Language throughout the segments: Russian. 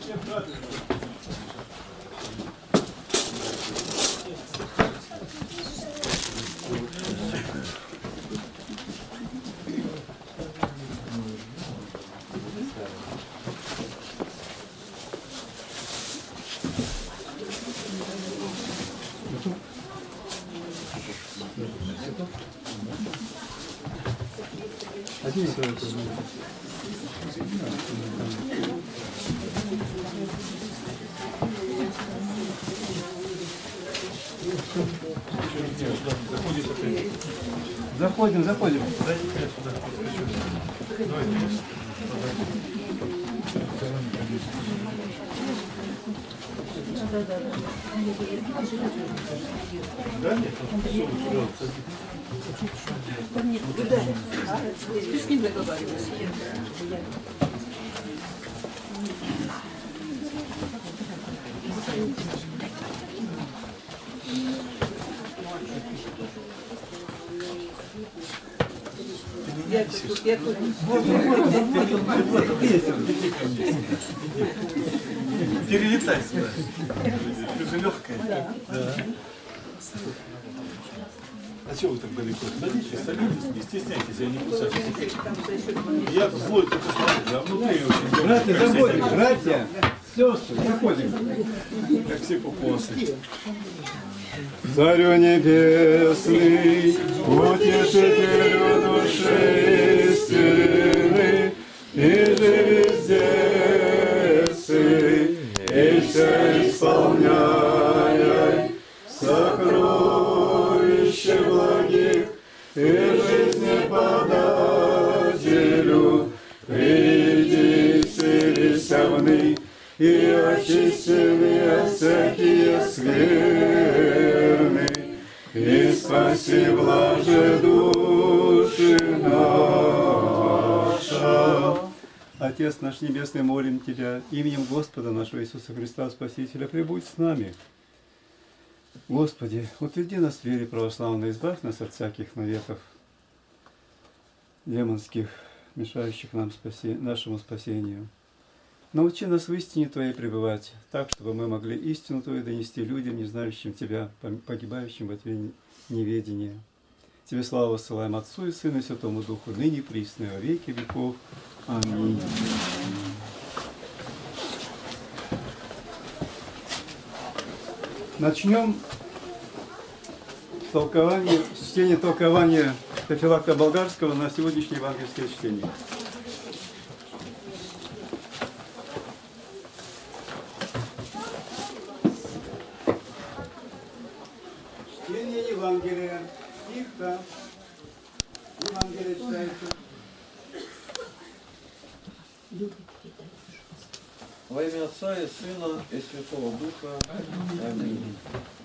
Заходим. Да, нет, все, Ты с ним договаривайся. Перелетай сюда. Ты же легкая. Да. А чего вы так далеко? Садитесь, не стесняйтесь, я не кусаюсь. Я злой только снаружи, а внутри очень... Братья, заходим, братья, сестры, заходим. Как все папуасы. Царю небесный, утешителю души истины, и же везде сы, и все исполняй сокровища благих, и жизни подателю, приди вселися в ны, и очистены от всякие скверны, и спаси блаже души наша. Отец наш Небесный, молим Тебя именем Господа нашего Иисуса Христа, Спасителя, пребудь с нами. Господи, утверди нас в вере православной, избавь нас от всяких наветов демонских, мешающих нам нашему спасению. Научи нас в истине Твоей пребывать, так, чтобы мы могли истину Твою донести людям, не знающим Тебя, погибающим во тьме неведения. Тебе славу ссылаем Отцу и Сыну и Святому Духу, ныне и присно, во веки веков. Аминь. Начнем чтение толкования Феофилакта Болгарского на сегодняшнее евангельское чтение. Чтение Евангелия. Стих-то. Евангелие читается. Во имя Отца и Сына и Святого Духа. Аминь.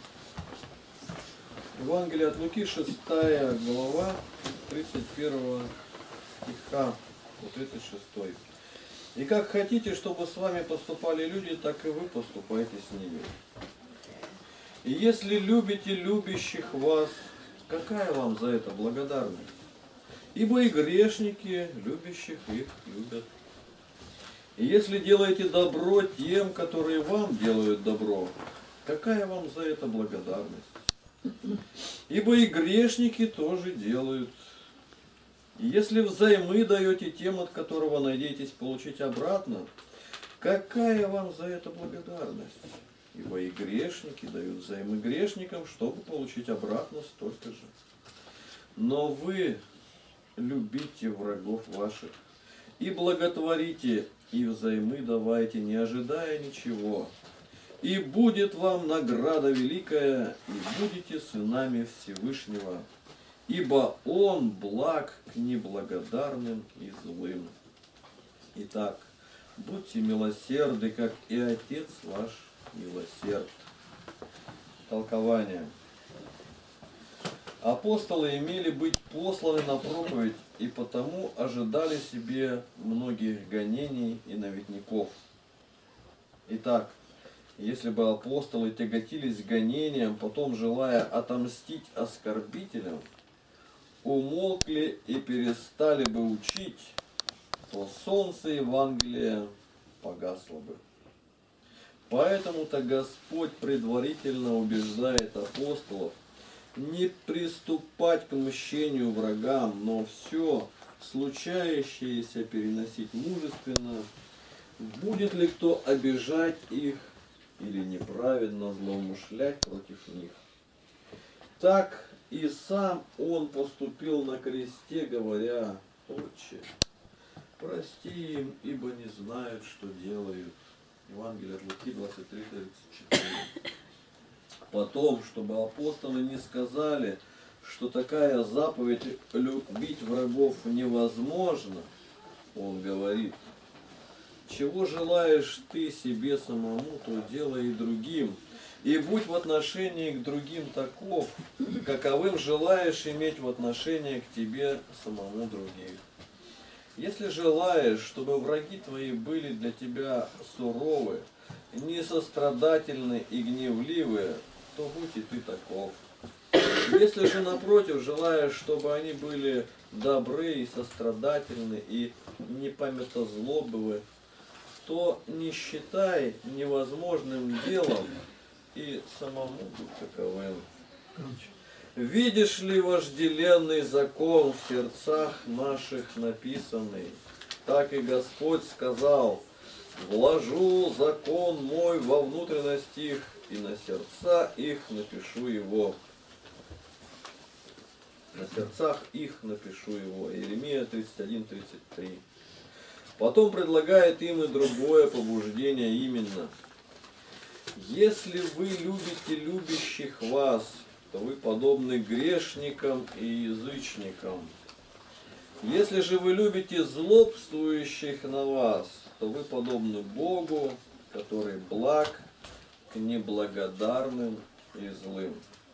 Евангелие от Луки, 6 глава, 31 стиха по 36. И как хотите, чтобы с вами поступали люди, так и вы поступайте с ними. И если любите любящих вас, какая вам за это благодарность? Ибо и грешники, любящих их, любят. И если делаете добро тем, которые вам делают добро, какая вам за это благодарность? Ибо и грешники тоже делают. И если взаймы даете тем, от которого надеетесь получить обратно, какая вам за это благодарность? Ибо и грешники дают взаймы грешникам, чтобы получить обратно столько же. Но вы любите врагов ваших, и благотворите, и взаймы давайте, не ожидая ничего. И будет вам награда великая, и будете сынами Всевышнего, ибо Он благ к неблагодарным и злым. Итак, будьте милосерды, как и Отец ваш милосерд. Толкование. Апостолы имели быть посланы на проповедь, и потому ожидали себе многих гонений и наветников. Итак, если бы апостолы тяготились гонением, потом желая отомстить оскорбителям, умолкли и перестали бы учить, то солнце Евангелия погасло бы. Поэтому-то Господь предварительно убеждает апостолов не приступать к мщению врагам, но все случающееся переносить мужественно. Будет ли кто обижать их или неправедно злоумышлять против них? Так и сам он поступил на кресте, говоря: «Отче, прости им, ибо не знают, что делают». Евангелие от Луки 23:34. Потом, чтобы апостолы не сказали, что такая заповедь любить врагов невозможно, он говорит: «Чего желаешь ты себе самому, то делай и другим, и будь в отношении к другим таков, каковым желаешь иметь в отношении к тебе самому других». Если желаешь, чтобы враги твои были для тебя суровы, несострадательны и гневливы, то будь и ты таков. Если же, напротив, желаешь, чтобы они были добры и сострадательны и непамятозлобивы, то не считай невозможным делом и самому будь таковым. Видишь ли вожделенный закон в сердцах наших написанный? Так и Господь сказал: «Вложу закон мой во внутренность их, и на сердца их напишу его». На сердцах их напишу его. Иеремия 31:33. Потом предлагает им и другое побуждение, именно: «Если вы любите любящих вас, то вы подобны грешникам и язычникам. Если же вы любите злобствующих на вас, то вы подобны Богу, который благ к неблагодарным и злым».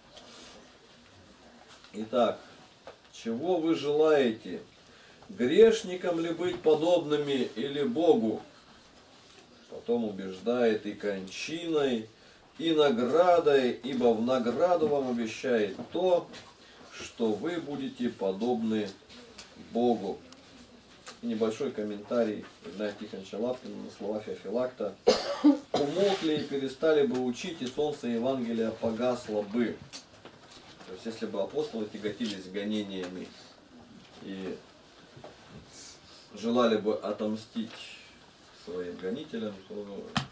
Итак, чего вы желаете? Грешникам ли быть подобными или Богу? Потом убеждает и кончиной, и наградой, ибо в награду вам обещает то, что вы будете подобны Богу. И небольшой комментарий Игнатия Тихоновича Лапкина на слова Феофилакта. «Умолкли и перестали бы учить, и солнце Евангелия погасло бы». То есть, если бы апостолы тяготились гонениями и желали бы отомстить своим гонителям, то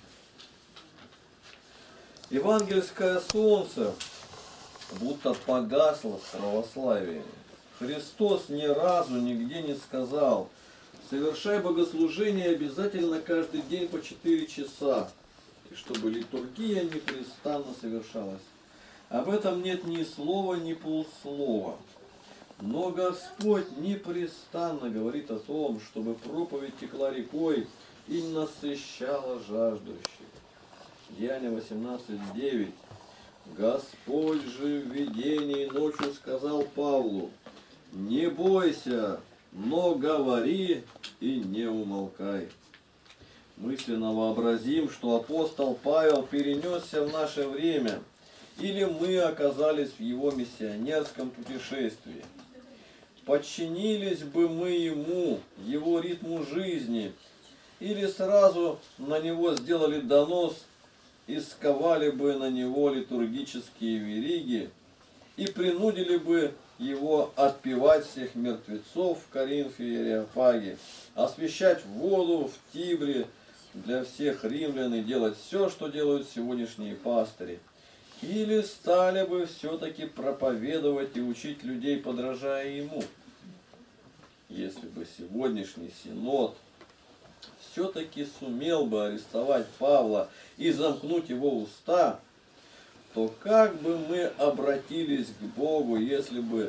евангельское солнце будто погасло в православии. Христос ни разу нигде не сказал: совершай богослужение обязательно каждый день по 4 часа, и чтобы литургия непрестанно совершалась. Об этом нет ни слова, ни полслова. Но Господь непрестанно говорит о том, чтобы проповедь текла рекой и насыщала жаждущих. Деяния 18:9. Господь же в видении ночью сказал Павлу: не бойся, но говори и не умолкай. Мысленно вообразим, что апостол Павел перенесся в наше время, или мы оказались в его миссионерском путешествии. Подчинились бы мы ему, его ритму жизни, или сразу на него сделали донос и сковали бы на него литургические вериги и принудили бы его отпевать всех мертвецов в Коринфе и Ареопаге, освящать воду в Тибре для всех римлян и делать все, что делают сегодняшние пастыри. Или стали бы все-таки проповедовать и учить людей, подражая ему. Если бы сегодняшний синод все-таки сумел бы арестовать Павла и замкнуть его уста, то как бы мы обратились к Богу, если бы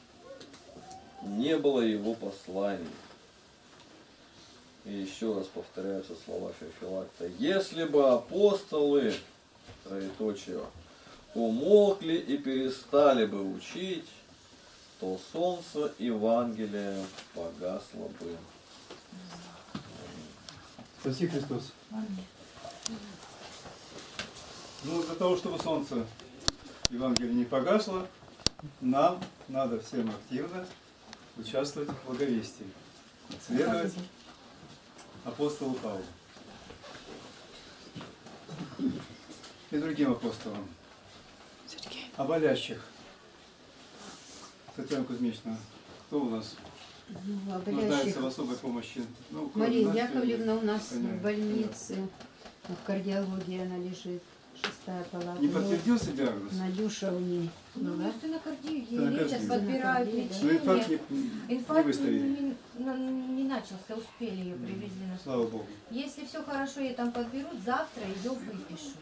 не было его посланий? И еще раз повторяются слова Феофилакта: если бы апостолы, троеточие, умолкли и перестали бы учить, то солнце Евангелия погасло бы. Спаси Христос. Ну, для того, чтобы солнце Евангелия не погасло, нам надо всем активно участвовать в благовестии, следовать апостолу Павлу. и другим апостолам. О болящих. Татьяна Кузьмична, кто у нас нуждается в особой помощи? Ну, Мария Яковлевна у нас в больнице, в кардиологии она лежит, 6-я палата. Не подтвердился диагноз? Надюша у ней была. Стенокардия, сейчас подбирают Но лечение. инфаркт не Инфаркт выставили. не начался, успели ее привезли на Слава Богу. Если все хорошо, ее там подберут, завтра ее выпишут.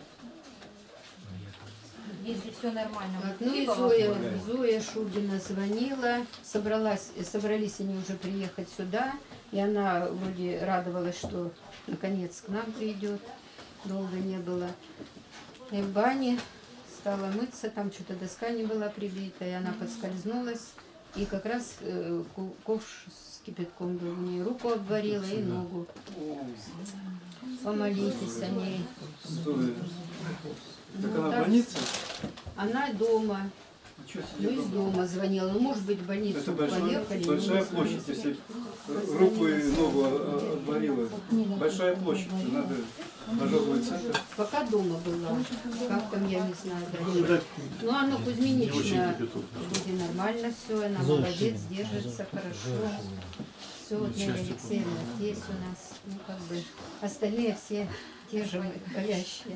Если все нормально. Так, ну и Зоя Шубина звонила, собрались они уже приехать сюда, и она вроде радовалась, что наконец к нам придет, долго не было. И в бане стала мыться, там что-то доска не была прибита, и она подскользнулась, и как раз ковш с кипятком был, у нее руку обварила и ногу. Помолитесь о ней. Так Ну, она в так, больнице? Она дома. Ничего Ну, себе. из дома звонила. Ну, может быть, в больницу Это поехали. большая площадь, если руку и ногу отварила. Большая площадь, надо ожоговый центр. Пока дома была. Как там, я не знаю дальше. Ну, Анна Кузьминична, вроде нормально все, она молодец, держится хорошо. Все, вот Нелли Алексеевна здесь у нас, ну, как бы, остальные все те же болящие.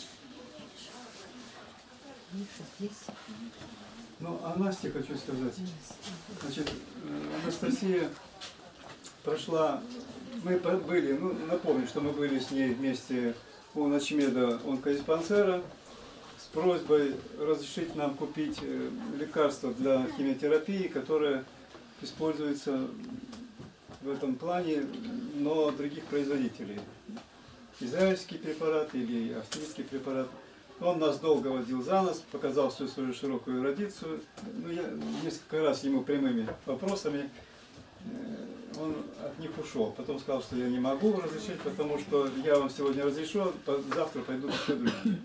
Миша здесь. Ну, о Насте хочу сказать. Значит, Анастасия прошла, мы были, ну, напомню, что мы были с ней вместе у Начмеда онкодиспансера с просьбой разрешить нам купить лекарство для химиотерапии, которое используется в этом плане, но других производителей. Израильский препарат или австрийский препарат. Он нас долго водил за нос, показал всю свою широкую эрудицию. Ну, я несколько раз ему прямыми вопросами, он от них ушел. Потом сказал, что я не могу разрешить, потому что я вам сегодня разрешу, завтра пойдут еще другие.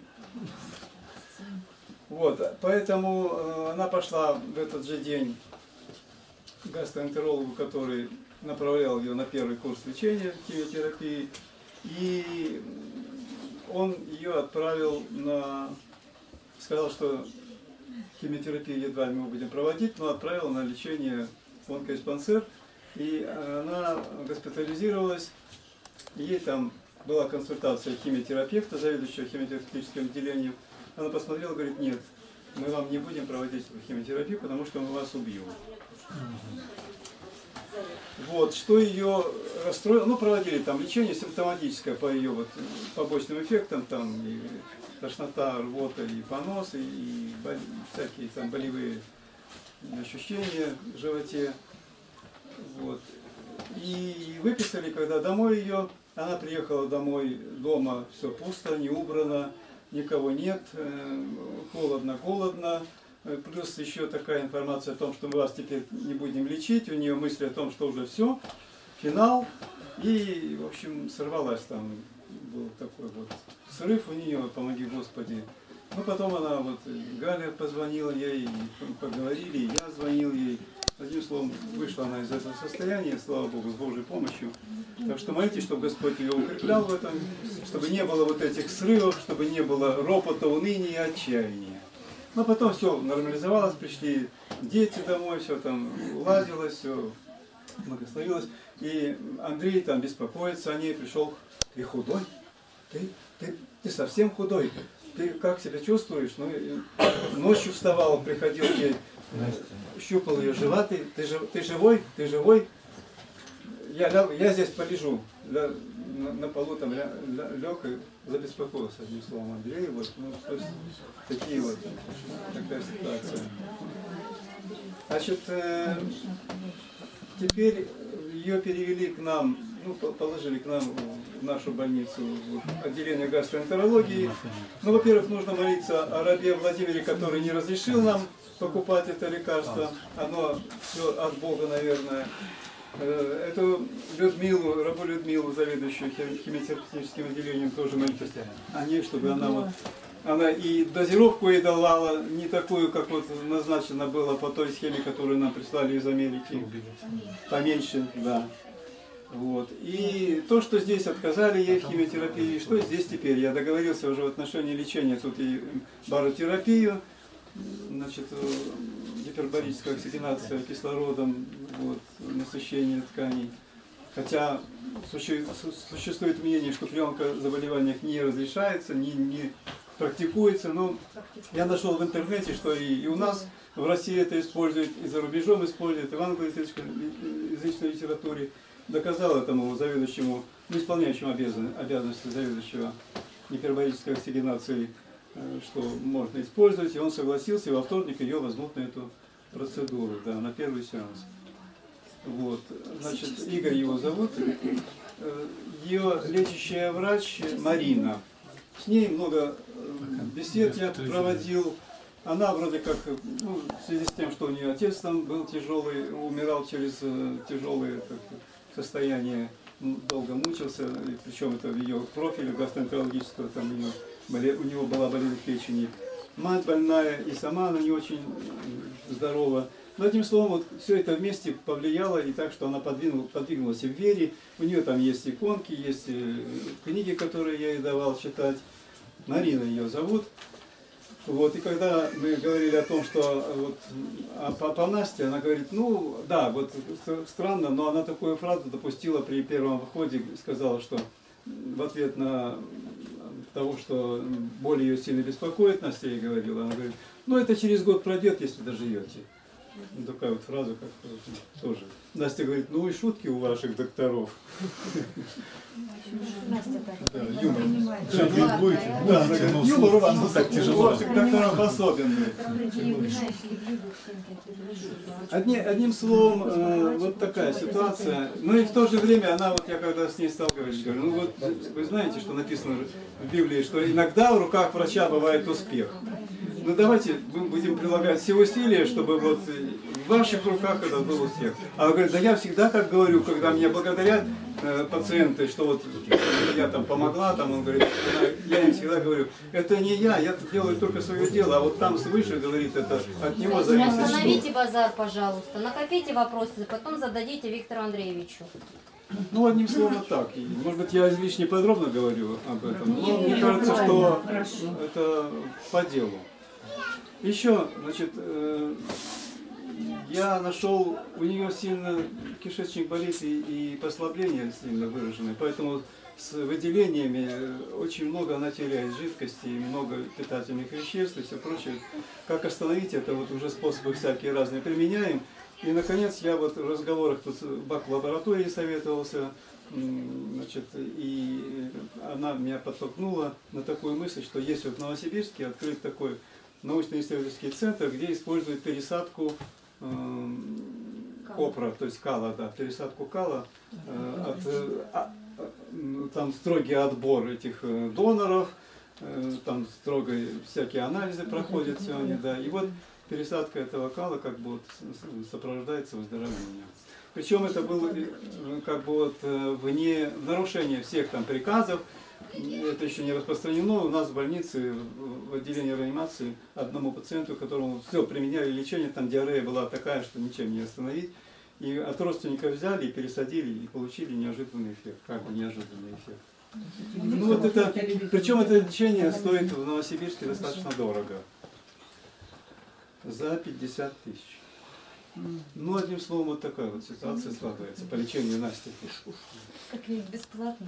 Вот, поэтому она пошла в этот же день к гастроэнтерологу, который направлял ее на первый курс лечения химиотерапии. И он ее отправил сказал, что химиотерапию едва мы будем проводить, но отправил на лечение в онкодиспансер. И она госпитализировалась, ей там была консультация химиотерапевта, заведующего химиотерапевтическим отделением. Она посмотрела, говорит, нет, мы вам не будем проводить химиотерапию, потому что мы вас убьем. Вот, что ее расстроило, ну, проводили там лечение симптоматическое по ее вот побочным эффектам, там и тошнота, рвота, и понос, и всякие там болевые ощущения в животе. Вот. И выписали, когда домой ее, она приехала домой, дома все пусто, не убрано, никого нет, холодно. Плюс еще такая информация о том, что мы вас теперь не будем лечить, у нее мысли о том, что уже все, финал, и, в общем, сорвалась там, был такой вот срыв у нее, помоги Господи. Ну, потом она, вот, Галя позвонила ей, поговорили, и я звонил ей. Одним словом, вышла она из этого состояния, слава Богу, с Божьей помощью. Так что молитесь, чтобы Господь ее укреплял в этом, чтобы не было вот этих срывов, чтобы не было ропота, уныния и отчаяния. Но потом все нормализовалось, пришли дети домой, все там уладилось, все благословилось. И Андрей там беспокоится о ней, пришел, ты худой, ты совсем худой, ты как себя чувствуешь? Ну, ночью вставал, приходил ей, щупал ее живот, ты живой, ты живой? Я здесь полежу, на полу там лег и забеспокоился, одним словом, Андрей. Вот, ну, то есть, такие вот, такая ситуация. Значит, теперь ее перевели к нам, ну, положили к нам в нашу больницу, в отделение гастроэнтерологии. Ну, во-первых, нужно молиться о рабе Владимире, который не разрешил нам покупать это лекарство. Оно все от Бога, наверное. Эту Людмилу, рабу Людмилу, заведующую химиотерапевтическим отделением, тоже молитесь о ней, чтобы она и дозировку ей давала, не такую, как вот назначено было по той схеме, которую нам прислали из Америки. Поменьше, да. Вот. И то, что здесь отказали ей в химиотерапии, что здесь теперь? Я договорился уже в отношении лечения, тут и баротерапию, значит, гипербарическая оксигенация кислородом, вот, насыщение тканей. Хотя существует мнение, что при онкозаболеваниях не разрешается, не практикуется, но я нашел в интернете, что и у нас в России это используют, и за рубежом используют, и в англоязычной литературе. Доказал этому заведующему, исполняющему обязанности заведующего гипербарической оксигенации, что можно использовать, и он согласился, и во вторник ее возьмут на эту процедуру, да, на первый сеанс. Вот, значит, Игорь его зовут, ее лечащая врач Марина. С ней много бесед я проводил. Она вроде как, ну, в связи с тем, что у нее отец там был тяжелый, умирал через тяжелые состояние, долго мучился, и причем это в ее профиле гастроэнтерологического, там у него была болезнь печени. Мать больная, и сама она не очень здорова. Но одним словом, вот все это вместе повлияло, и так, что она подвинулась и в вере. У нее там есть иконки, есть книги, которые я ей давал читать. Марина ее зовут. Вот, и когда мы говорили о том, что вот, по Насте, она говорит, ну да, вот странно, но она такую фразу допустила при первом выходе, сказала, что в ответ на того, что боль ее сильно беспокоит, Настя ей говорила, она говорит, ну это через год пройдет, если доживете. Ну, такая вот фраза, как тоже. Настя говорит, ну и шутки у ваших докторов. Настя юмор. Юмор у ваших докторов особенный. Одним словом, вот такая ситуация. Ну и в то же время она, вот я когда с ней стал говорить, говорю, ну вот вы знаете, что написано в Библии, что иногда в руках врача бывает успех. Ну давайте будем прилагать все усилия, чтобы вот в ваших руках это был успех. А он говорит, да я всегда так говорю, когда меня благодарят пациенты, что вот я там помогла, там он говорит, я им всегда говорю, это не я делаю только свое дело, а вот там свыше говорит, это от него зависит. Остановите базар, пожалуйста, накопите вопросы, потом зададите Виктору Андреевичу. Ну, одним словом, так. И, может быть, я излишне подробно говорю об этом, но мне кажется, что это по делу. Еще, значит, я нашел, у нее сильно кишечник болит и послабление сильно выраженное, поэтому с выделениями очень много она теряет жидкости, много питательных веществ и все прочее. Как остановить это, вот уже способы всякие разные применяем. И, наконец, я вот в разговорах тут в бак-лаборатории советовался, значит, и она меня подтолкнула на такую мысль, что есть вот в Новосибирске открыт такой научно-исследовательский центр, где используют пересадку копра, то есть кала, да, пересадку кала, там строгий отбор этих доноров, там строгие всякие анализы проходят сегодня, да, и вот пересадка этого кала как бы вот сопровождается выздоровлением. Причем это было как бы вот вне нарушения всех там приказов, это еще не распространено. У нас в больнице, в отделении реанимации, одному пациенту, которому все применяли лечение, там диарея была такая, что ничем не остановить. И от родственников взяли и пересадили, и получили неожиданный эффект, как бы неожиданный эффект. Ну вот это, причем это лечение стоит в Новосибирске достаточно дорого. За 50 тысяч. Ну, одним словом, вот такая вот ситуация складывается по лечению Насти. Как-нибудь бесплатно.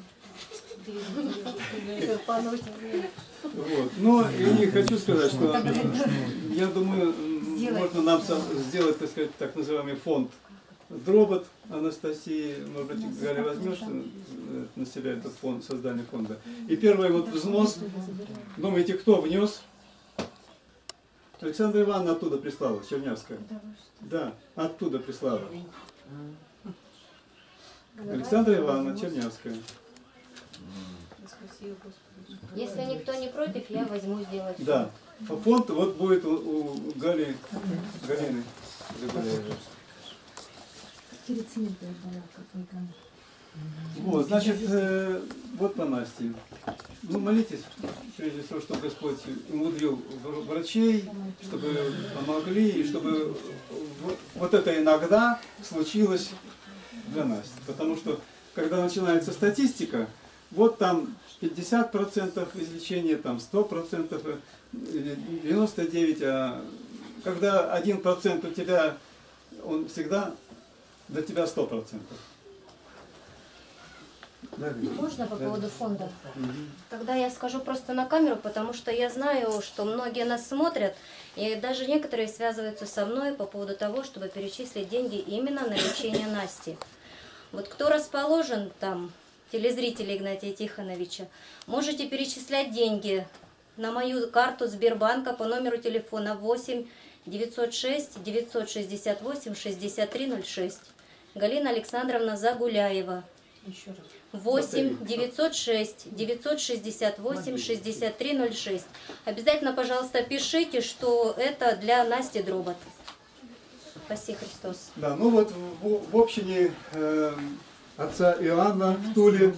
Вот. Но и хочу сказать, что я думаю, можно нам сделать, так сказать, так называемый фонд Дробот Анастасии. Может быть, Галя, возьмешь на себя этот фонд, создание фонда. И первый вот взнос, думаете, кто внес? Александра Ивановна оттуда прислала, Чернявская. Да, оттуда прислала. Александра Ивановна Чернявская. Если никто не против, я возьму сделать. Да. Фонд вот будет у Галины. Вот, значит, вот по Насте. Ну, молитесь, прежде всего, чтобы Господь умудрил врачей, чтобы помогли, и чтобы вот это иногда случилось для Насти. Потому что когда начинается статистика, вот там 50% излечения, там 100%, 99%, а когда 1% у тебя, он всегда для тебя 100%. Да, Можно по да. поводу фонда? Мгм. Тогда я скажу просто на камеру, потому что я знаю, что многие нас смотрят, и даже некоторые связываются со мной по поводу того, чтобы перечислить деньги именно на лечение Насти. Вот кто расположен там, телезрители Игнатия Тихоновича, можете перечислять деньги на мою карту Сбербанка по номеру телефона 8 906 968 6306. Галина Александровна Загуляева. 8 906 968 6306. Обязательно, пожалуйста, пишите, что это для Насти Дробот. Спаси Христос. Да, ну вот в общине отца Иоанна в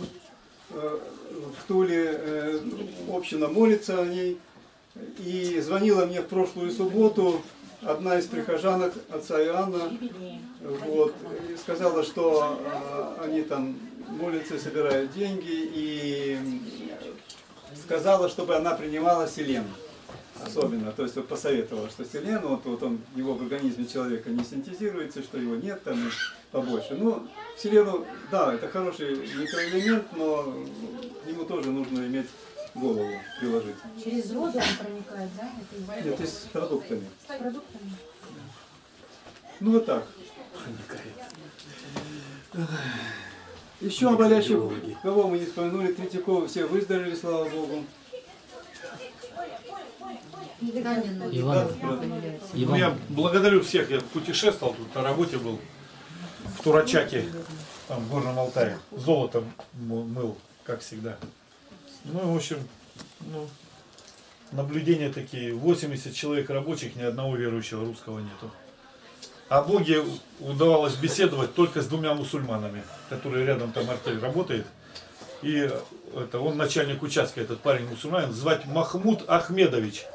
Туле община молится о ней. И звонила мне в прошлую субботу одна из прихожанок отца Иоанна, вот, и сказала, что они там молятся, собирают деньги, и сказала, чтобы она принимала селен. Особенно, то есть вот посоветовала, что селен, вот он, его в организме человека не синтезируется, что его нет там и побольше. Ну, селену, да, это хороший микроэлемент, но к нему тоже нужно иметь голову приложить. Через воду он проникает, да? Это Нет, и с продуктами. с продуктами. Ну вот так. Еще о болящих, кого мы не вспомянули, Третьякова, все выздоровели, слава Богу. Иван, Ну, я благодарю всех, я путешествовал, тут на работе был, в Турачаке, там в Горном Алтае, золотом мыл, как всегда. Ну, в общем, ну, наблюдения такие, 80 человек рабочих, ни одного верующего русского нету. О Боге удавалось беседовать только с двумя мусульманами, которые рядом там артель работает. И это, он начальник участка, этот парень мусульманин, звать Махмуд Ахмедович.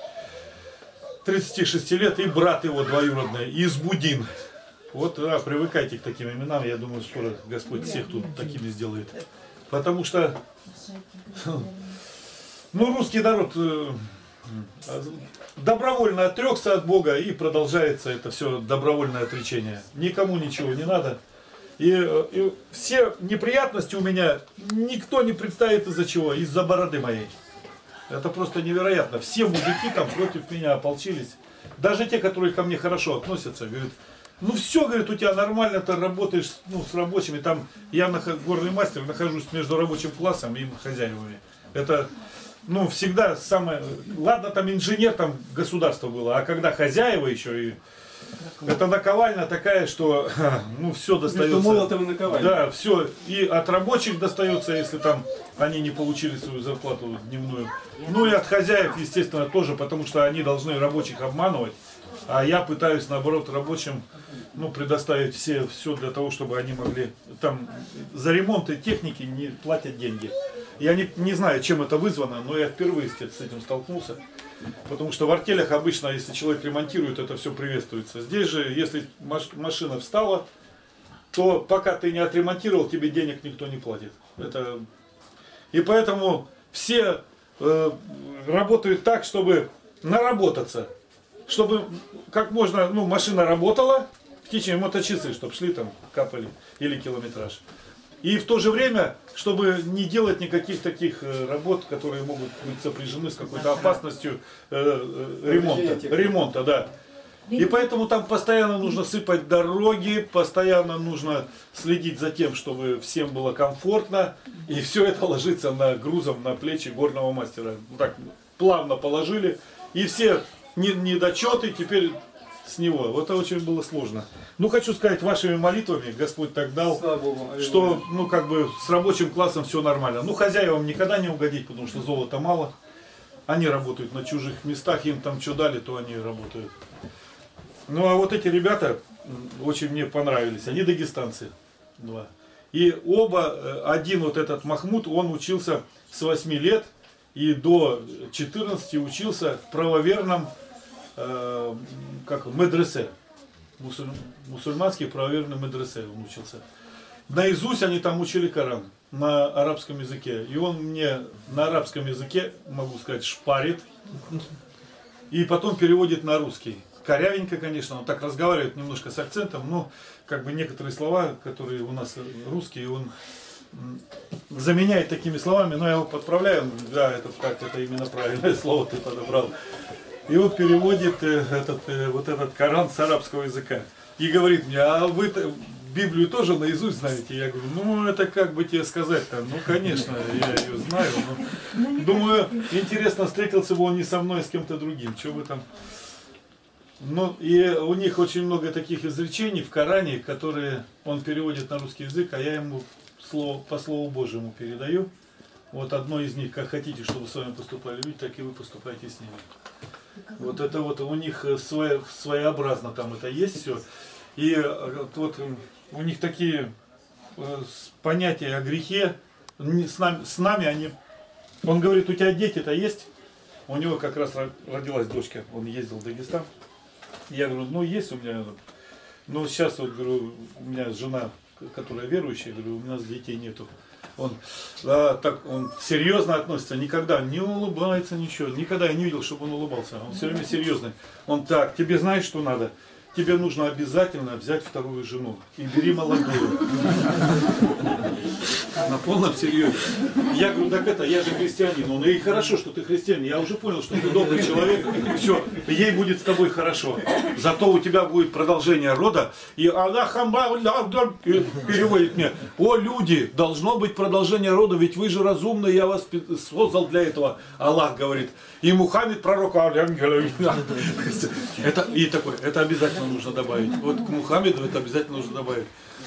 36 лет, и брат его двоюродный, Избудин. Вот, да, привыкайте к таким именам, я думаю, скоро Господь всех тут такими сделает. Потому что, ну, русский народ добровольно отрекся от Бога, и продолжается это все добровольное отречение. Никому ничего не надо. И все неприятности у меня никто не представит из-за чего, из-за бороды моей. Это просто невероятно. Все мужики там против меня ополчились. Даже те, которые ко мне хорошо относятся, говорят, ну все, говорит, у тебя нормально, ты работаешь, ну, с рабочими. Там я горный мастер, нахожусь между рабочим классом и хозяевами. Это, ну, всегда самое... Ладно, там инженер, там государство было, а когда хозяева еще и... Это наковальня такая, что, ну, все достается. Между молотом и наковальней. Да, все. И от рабочих достается, если там они не получили свою зарплату дневную. Ну и от хозяев, естественно, тоже, потому что они должны рабочих обманывать. А я пытаюсь, наоборот, рабочим, ну, предоставить все для того, чтобы они могли... Там за ремонт и техники не платят деньги. Я не знаю, чем это вызвано, но я впервые с этим столкнулся. Потому что в артелях обычно, если человек ремонтирует, это все приветствуется. Здесь же, если машина встала, то пока ты не отремонтировал, тебе денег никто не платит. И поэтому все работают так, чтобы наработаться. Чтобы как можно, ну, машина работала в течение, моточасы, чтобы шли там, капали, или километраж. И в то же время, чтобы не делать никаких таких работ, которые могут быть сопряжены с какой-то опасностью ремонта, да. И поэтому там постоянно нужно сыпать дороги, постоянно нужно следить за тем, чтобы всем было комфортно. И все это ложится грузом на плечи горного мастера. Вот так плавно положили. И все недочеты теперь с него. Вот это очень было сложно. Ну, хочу сказать, вашими молитвами Господь так дал, что, ну, как бы с рабочим классом все нормально. Ну, хозяевам никогда не угодить, потому что золота мало. Они работают на чужих местах, им там что дали, то они работают. Ну, а вот эти ребята очень мне понравились. Они дагестанцы. Два. И оба, один вот этот Махмуд, он учился с 8 лет и до 14 учился в правоверном медресе. Мусульманский правоверный медресе он учился. наизусть они там учили Коран на арабском языке. И он мне на арабском языке, могу сказать, шпарит. И потом переводит на русский. Корявенько, конечно, он так разговаривает немножко с акцентом, но как бы некоторые слова, которые у нас русские, он заменяет такими словами, но я его подправляю, да, это так, это именно правильное слово ты подобрал. И он переводит вот этот Коран с арабского языка. И говорит мне, а вы Библию тоже наизусть знаете? Я говорю, ну это как бы тебе сказать-то, ну конечно, я ее знаю, но думаю, интересно, встретился бы он не со мной, а с кем-то другим, что вы там... Ну, и у них очень много таких изречений в Коране, которые он переводит на русский язык, а я ему по Слову Божьему передаю. Вот одно из них, как хотите, чтобы с вами поступали люди, так и вы поступайте с ними. Вот это вот у них своеобразно там это есть все. И вот у них такие понятия о грехе, с нами они... Он говорит, у тебя дети-то есть? У него как раз родилась дочка, он ездил в Дагестан. Я говорю, ну есть у меня, ну сейчас вот говорю, у меня жена, которая верующая, говорю, у нас детей нету. Он серьезно относится, никогда не улыбается, ничего, никогда я не видел, чтобы он улыбался. Он все время серьезный. Он так, тебе знаешь, что надо? Тебе нужно обязательно взять вторую жену и бери молодую. На полном серьезе. Я говорю, так это, я же христианин. Он, и хорошо, что ты христианин. Я уже понял, что ты добрый человек. Все, ей будет с тобой хорошо. Зато у тебя будет продолжение рода. И Аллах переводит мне. О, люди, должно быть продолжение рода, ведь вы же разумные, я вас создал для этого. Аллах говорит. И Мухаммед, пророк, это и такое, это обязательно нужно добавить. Вот к Мухаммеду это обязательно нужно добавить.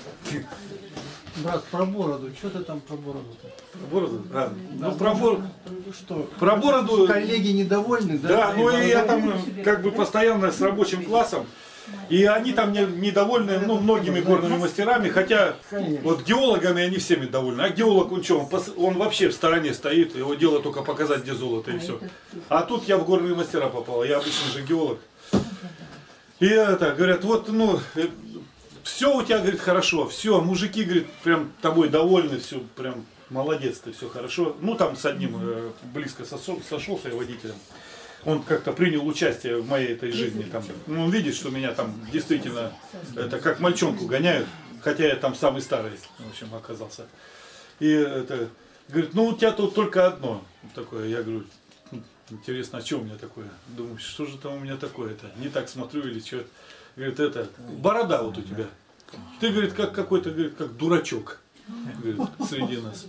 Брат, про бороду. Что ты там про бороду-то? Про бороду? Да. Ну, про бороду. Что? Про бороду. Коллеги недовольны, да? Да, ну и я там как бы постоянно с рабочим классом. И они там недовольны, ну, многими горными мастерами, хотя вот геологами они всеми довольны. А геолог, он что, он вообще в стороне стоит, его дело только показать, где золото и все. А тут я в горные мастера попал, я обычный же геолог. И это, говорят, вот, ну, все у тебя, говорит, хорошо, все, мужики, говорит, прям тобой довольны, все, прям молодец ты, все хорошо. Ну, там с одним близко сошелся я водителем. Он как-то принял участие в моей этой жизни. Там. Ну, он видит, что меня там действительно это как мальчонку гоняют, хотя я там самый старый, в общем, оказался. И это говорит, ну у тебя тут только одно такое. Я говорю, интересно, а что у меня такое? Думаю, что же там у меня такое-то? Не так смотрю или что? Говорит, это борода вот у тебя. Ты, говорит, как какой-то, говорит, как дурачок, говорит, среди нас.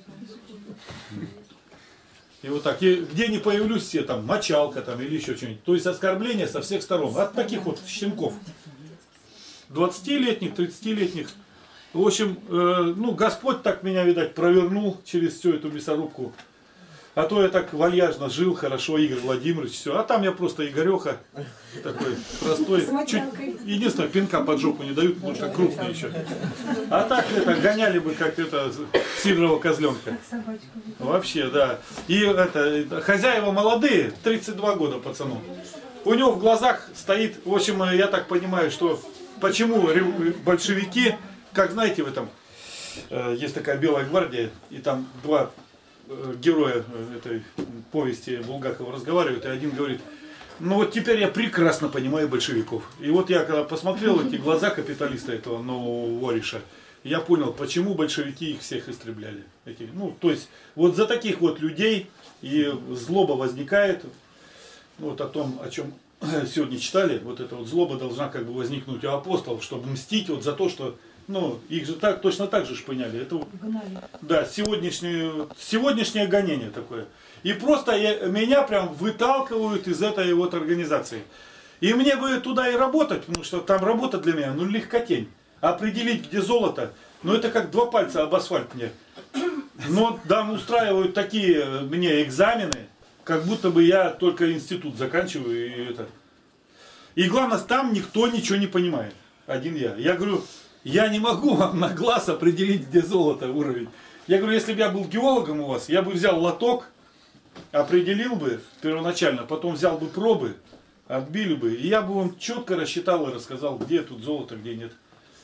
И вот так, и где не появлюсь, все там, мочалка там или еще что-нибудь. То есть оскорбления со всех сторон. От таких вот щенков. 20-летних, 30-летних. В общем, ну, Господь так меня, видать, провернул через всю эту мясорубку. А то я так вальяжно жил, хорошо, Игорь Владимирович, все. А там я просто Игореха, такой простой. Чуть, единственное, пинка под жопу не дают, потому что крупный еще. А так это гоняли бы, как это, сидорова козленка. Вообще, да. И это, хозяева молодые, 32 года пацану. У него в глазах стоит, в общем, я так понимаю, что почему большевики, как знаете, в этом, есть такая Белая гвардия, и там два героя этой повести Булгакова разговаривают, и один говорит, ну вот теперь я прекрасно понимаю большевиков. И вот я когда посмотрел эти глаза капиталиста этого нового вoriша, я понял, почему большевики их всех истребляли. Ну, то есть, вот за таких вот людей и злоба возникает, вот о том, о чем сегодня читали, вот эта вот злоба должна как бы возникнуть у апостолов, чтобы мстить вот за то, что, ну, их же так, точно так же шпыняли. Это, да, сегодняшнее гонение такое. И просто меня прям выталкивают из этой вот организации. И мне бы туда и работать, потому что там работа для меня, ну, легкотень. Определить, где золото, ну, это как два пальца об асфальт мне. Но там устраивают такие мне экзамены, как будто бы я только институт заканчиваю. И это. И главное, там никто ничего не понимает. Один я. Я говорю, я не могу вам на глаз определить, где золото, уровень. Я говорю, если бы я был геологом у вас, я бы взял лоток, определил бы первоначально, потом взял бы пробы, отбили бы, и я бы вам четко рассчитал и рассказал, где тут золото, где нет.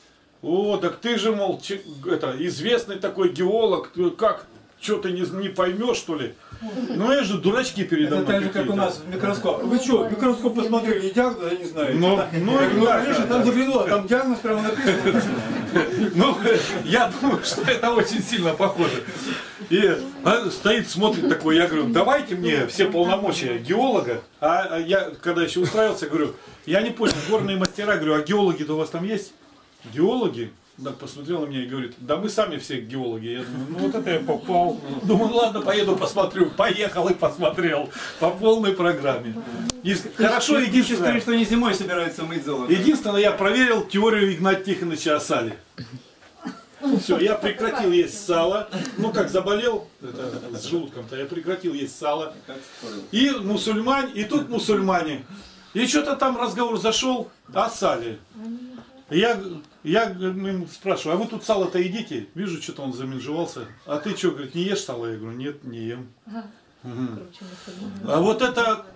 О, так ты же, мол, это, известный такой геолог, как, что ты не поймешь, что ли? Ну, это же дурачки передо мной. Это так же, как у нас в микроскоп. Вы что, микроскоп посмотрели, диагноз, я не знаю. Ну, конечно, там заглянуло, там диагноз прямо написан. Ну, я думаю, что это очень сильно похоже. И стоит, смотрит такой, я говорю, давайте мне все полномочия геолога. А я, когда еще устраивался, говорю, я не понял, горные мастера, говорю, а геологи-то у вас там есть? Геологи? Так посмотрел на меня и говорит, да мы сами все геологи. Я думаю, ну вот это я попал. Думаю, ладно, поеду посмотрю. Поехал и посмотрел по полной программе. И хорошо, единственное, что они зимой собираются мыть золото. единственное, я проверил теорию Игнатия Тихоновича о сале. Все, я прекратил есть сало. Ну как заболел это, с желудком-то, я прекратил есть сало. И мусульмане, и тут мусульмане. И что-то там разговор зашел о сале. Я ему спрашиваю, а вы тут сало-то едите? Вижу, что-то он заминжевался. А ты что, говорит, не ешь сало? Я говорю, нет, не ем. А вот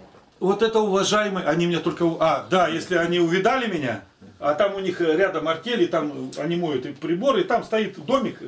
это уважаемые, они меня только... А, да, если они увидали меня, а там у них рядом артели, там они моют и приборы, и там стоит домик,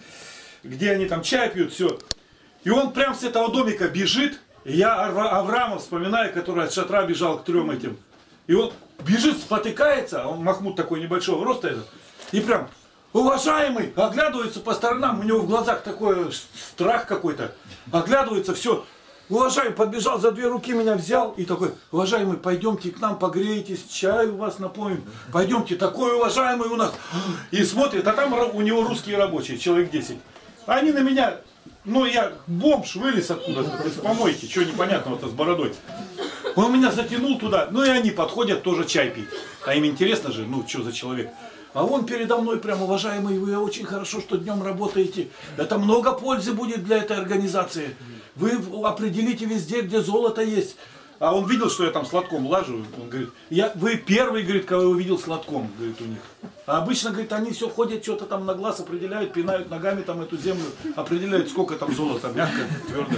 где они там чай пьют, все. И он прям с этого домика бежит, и я Авраама вспоминаю, который от шатра бежал к 3 этим. И он бежит, спотыкается, он Махмуд такой небольшого роста этот, и прям, уважаемый, оглядывается по сторонам, у него в глазах такой страх какой-то, оглядывается, все. Уважаемый, подбежал, за 2 руки меня взял и такой, уважаемый, пойдемте к нам, погреетесь, чай у вас напоим, пойдемте, такой уважаемый у нас. И смотрит, а там у него русские рабочие, человек 10. Они на меня, ну я бомж, вылез откуда-то, из помойки, что непонятного-то с бородой. Он меня затянул туда, ну и они подходят тоже чай пить. А им интересно же, ну что за человек. А он передо мной прям, уважаемый, вы очень хорошо, что днем работаете. Это много пользы будет для этой организации. Вы определите везде, где золото есть. А он видел, что я там с лотком лажу. Он говорит, вы первый, говорит, кого я увидел с лотком, говорит, у них. А обычно, говорит, они все ходят, что-то там на глаз определяют, пинают ногами там эту землю, определяют, сколько там золота, мягко, твердо.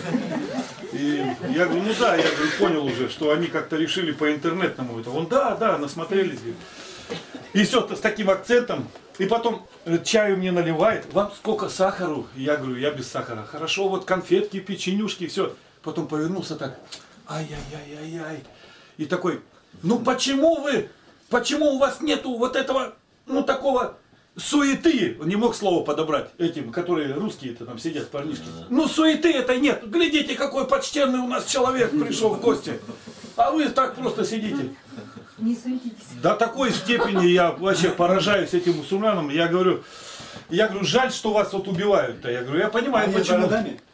И я говорю, ну да, я говорю, понял уже, что они как-то решили по интернетному это. Он, да, насмотрелись, говорит. И все с таким акцентом. И потом чаю мне наливает. Вам сколько сахару? Я говорю, я без сахара. Хорошо, вот конфетки, печенюшки, все. Потом повернулся так. Ай-яй-яй-яй-яй. И такой, ну почему у вас нету вот этого, ну такого суеты? Он не мог слово подобрать этим, которые русские-то там сидят, парнишки. Ну суеты это нет. Глядите, какой почтенный у нас человек пришел в гости. А вы так просто сидите. Не суетитесь. До такой степени я вообще поражаюсь этим мусульманам. Я говорю, жаль, что вас вот убивают-то. Я говорю, я понимаю, почему.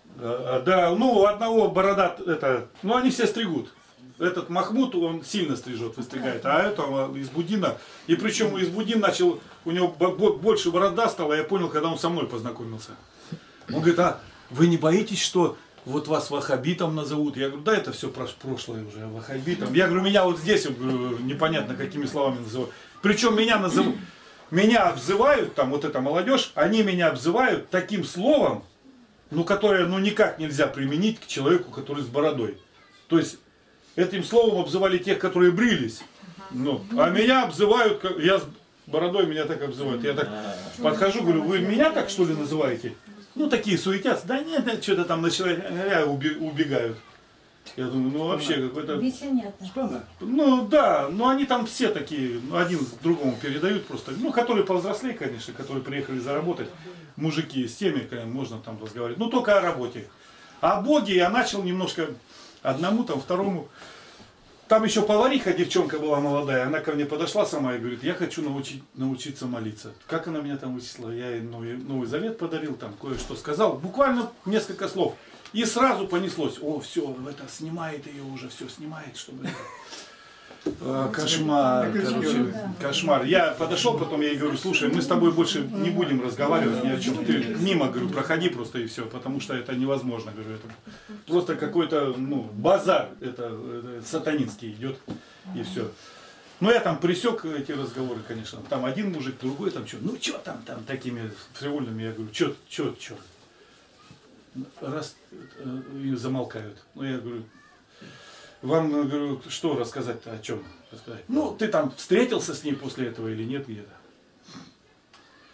Да, ну одного борода, ну они все стригут. Этот Махмуд, он сильно стрижет, выстригает, а этого из Будина. И причем из Будин начал, у него больше борода стало, я понял, когда он со мной познакомился. Он говорит, а вы не боитесь, что вот вас ваххабитом назовут? Я говорю, да это все прошлое уже, ваххабитом. Я говорю, меня вот здесь, непонятно какими словами называют. Причем меня обзывают, там вот эта молодежь, они меня обзывают таким словом, ну которое ну никак нельзя применить к человеку, который с бородой. То есть этим словом обзывали тех, которые брились. Ну, а меня обзывают, я с бородой меня так обзывают. Я так подхожу, говорю, вы меня так что ли называете? Ну такие суетятся, да нет, что-то там начинают, убегают. Я думаю, ну вообще какой-то... Ну да, но они там все такие, один другому передают просто. Ну, которые повзрослее, конечно, которые приехали заработать. Мужики, с теми, конечно, можно там разговаривать. Ну, только о работе. А о Боге я начал немножко одному, там, второму. Там еще повариха, девчонка была молодая, она ко мне подошла сама и говорит, я хочу научиться молиться. Как она меня там вычислила? Я ей Новый Завет подарил, там кое-что сказал. Буквально несколько слов. И сразу понеслось. О, все, это снимает ее уже, все снимает, чтобы... Кошмар, короче, кошмар. Я подошел, потом я ей говорю, слушай, мы с тобой больше не будем разговаривать ни о чем. Ты мимо, говорю, проходи просто и все, потому что это невозможно, говорю, это просто какой-то, ну, базар, это сатанинский идет и все. Ну, я там пресек эти разговоры, конечно. Там один мужик, другой там что, ну, что там такими фривольными, я говорю, что. Раз, и замолкают. Ну, я говорю, вам, говорю, что рассказать-то, о чем рассказать? Ну, ты там встретился с ней после этого или нет где-то?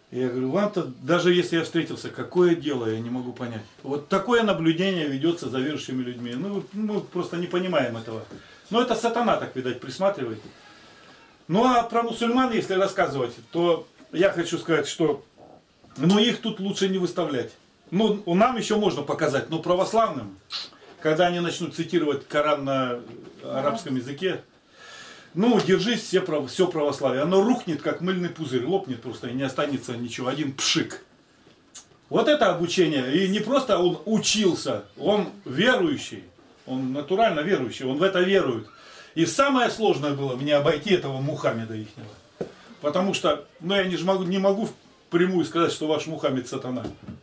Я говорю, вам-то, даже если я встретился, какое дело, я не могу понять. Вот такое наблюдение ведется за верующими людьми. Ну, мы просто не понимаем этого. Но это сатана так, видать, присматривает. Ну, а про мусульман, если рассказывать, то я хочу сказать, что их тут лучше не выставлять. Ну, нам еще можно показать, но православным, когда они начнут цитировать Коран на арабском языке, ну, держись, все православие. Оно рухнет, как мыльный пузырь, лопнет просто, и не останется ничего, один пшик. Вот это обучение. И не просто он учился, он верующий, он натурально верующий, он в это верует. И самое сложное было мне обойти этого Мухаммеда ихнего. Потому что, ну, я не могу впрямую сказать, что ваш Мухаммед сатана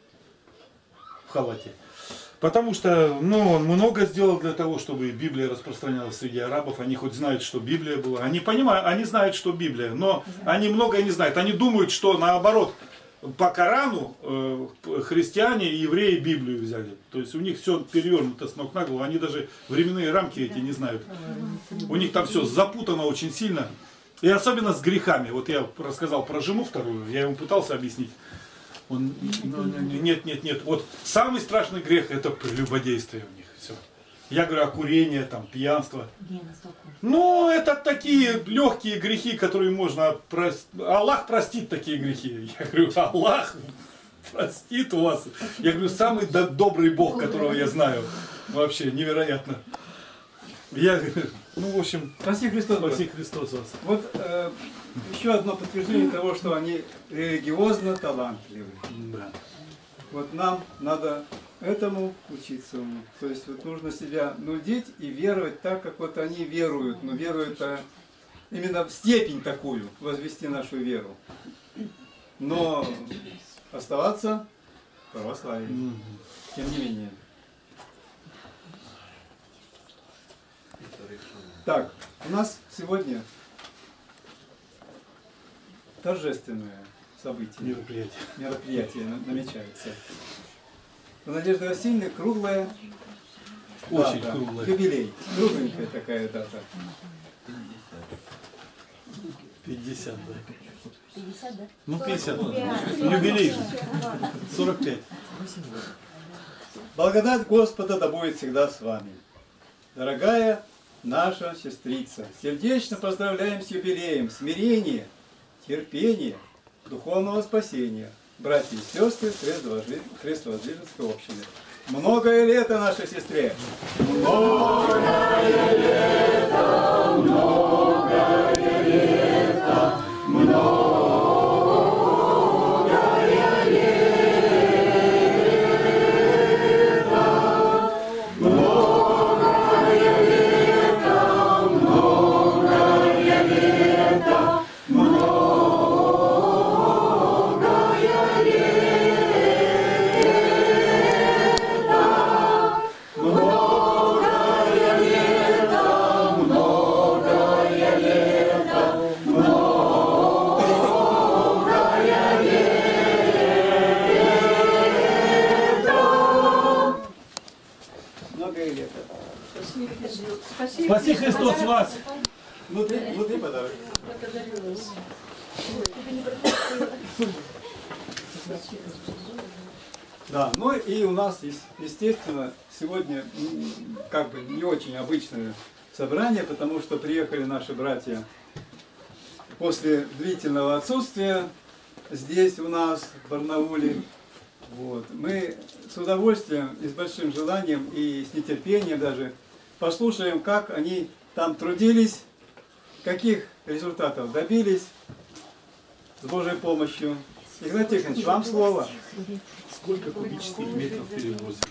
в халате. Потому что, ну, он много сделал для того, чтобы Библия распространялась среди арабов. Они хоть знают, что Библия была. Они понимают, они знают, что Библия, но они многое не знают. Они думают, что наоборот, по Корану христиане и евреи Библию взяли. То есть у них все перевернуто с ног на голову. Они даже временные рамки эти не знают. У них там все запутано очень сильно. И особенно с грехами. Вот я рассказал про жену вторую, я ему пытался объяснить. Он, нет. Вот самый страшный грех — это прелюбодействие у них. Все. Я говорю, курение, там, пьянство. Ну, это такие легкие грехи, которые можно простить. Аллах простит такие грехи. Я говорю, Аллах простит у вас. Я говорю, самый добрый Бог, которого я знаю. Вообще невероятно. Я говорю, ну, в общем, Спаси Христос. Спаси Христос вас. Вот еще одно подтверждение того, что они религиозно талантливы. Да. Вот нам надо этому учиться. То есть вот нужно себя нудить и веровать так, как вот они веруют. Но веруют именно в степень такую, возвести нашу веру. Но оставаться православием. Тем не менее. Так, у нас сегодня торжественное событие, мероприятие намечается. У Надежды Васильевны круглая Очень дата, круглая. юбилей, кругленькая такая дата. 50, да. 50, да? Ну, 50. Юбилей же. 45. Благодать Господа да будет всегда с вами. Дорогая наша сестрица, сердечно поздравляем с юбилеем, смирения, терпения, духовного спасения, братья и сестры Христовоздвиженской общины. Многое лето нашей сестре! Многое лето, многое лето, многое лето, многое лето, многое лето, Спаси Христос вас! Внутри подарок. Да, ну и у нас, естественно, сегодня как бы не очень обычное собрание, потому что приехали наши братья после длительного отсутствия здесь у нас, в Барнауле. Вот. Мы с удовольствием и с большим желанием и с нетерпением даже послушаем, как они там трудились, каких результатов добились с Божьей помощью. Игнатий Тихонович, вам слово. Сколько кубических метров перевозили?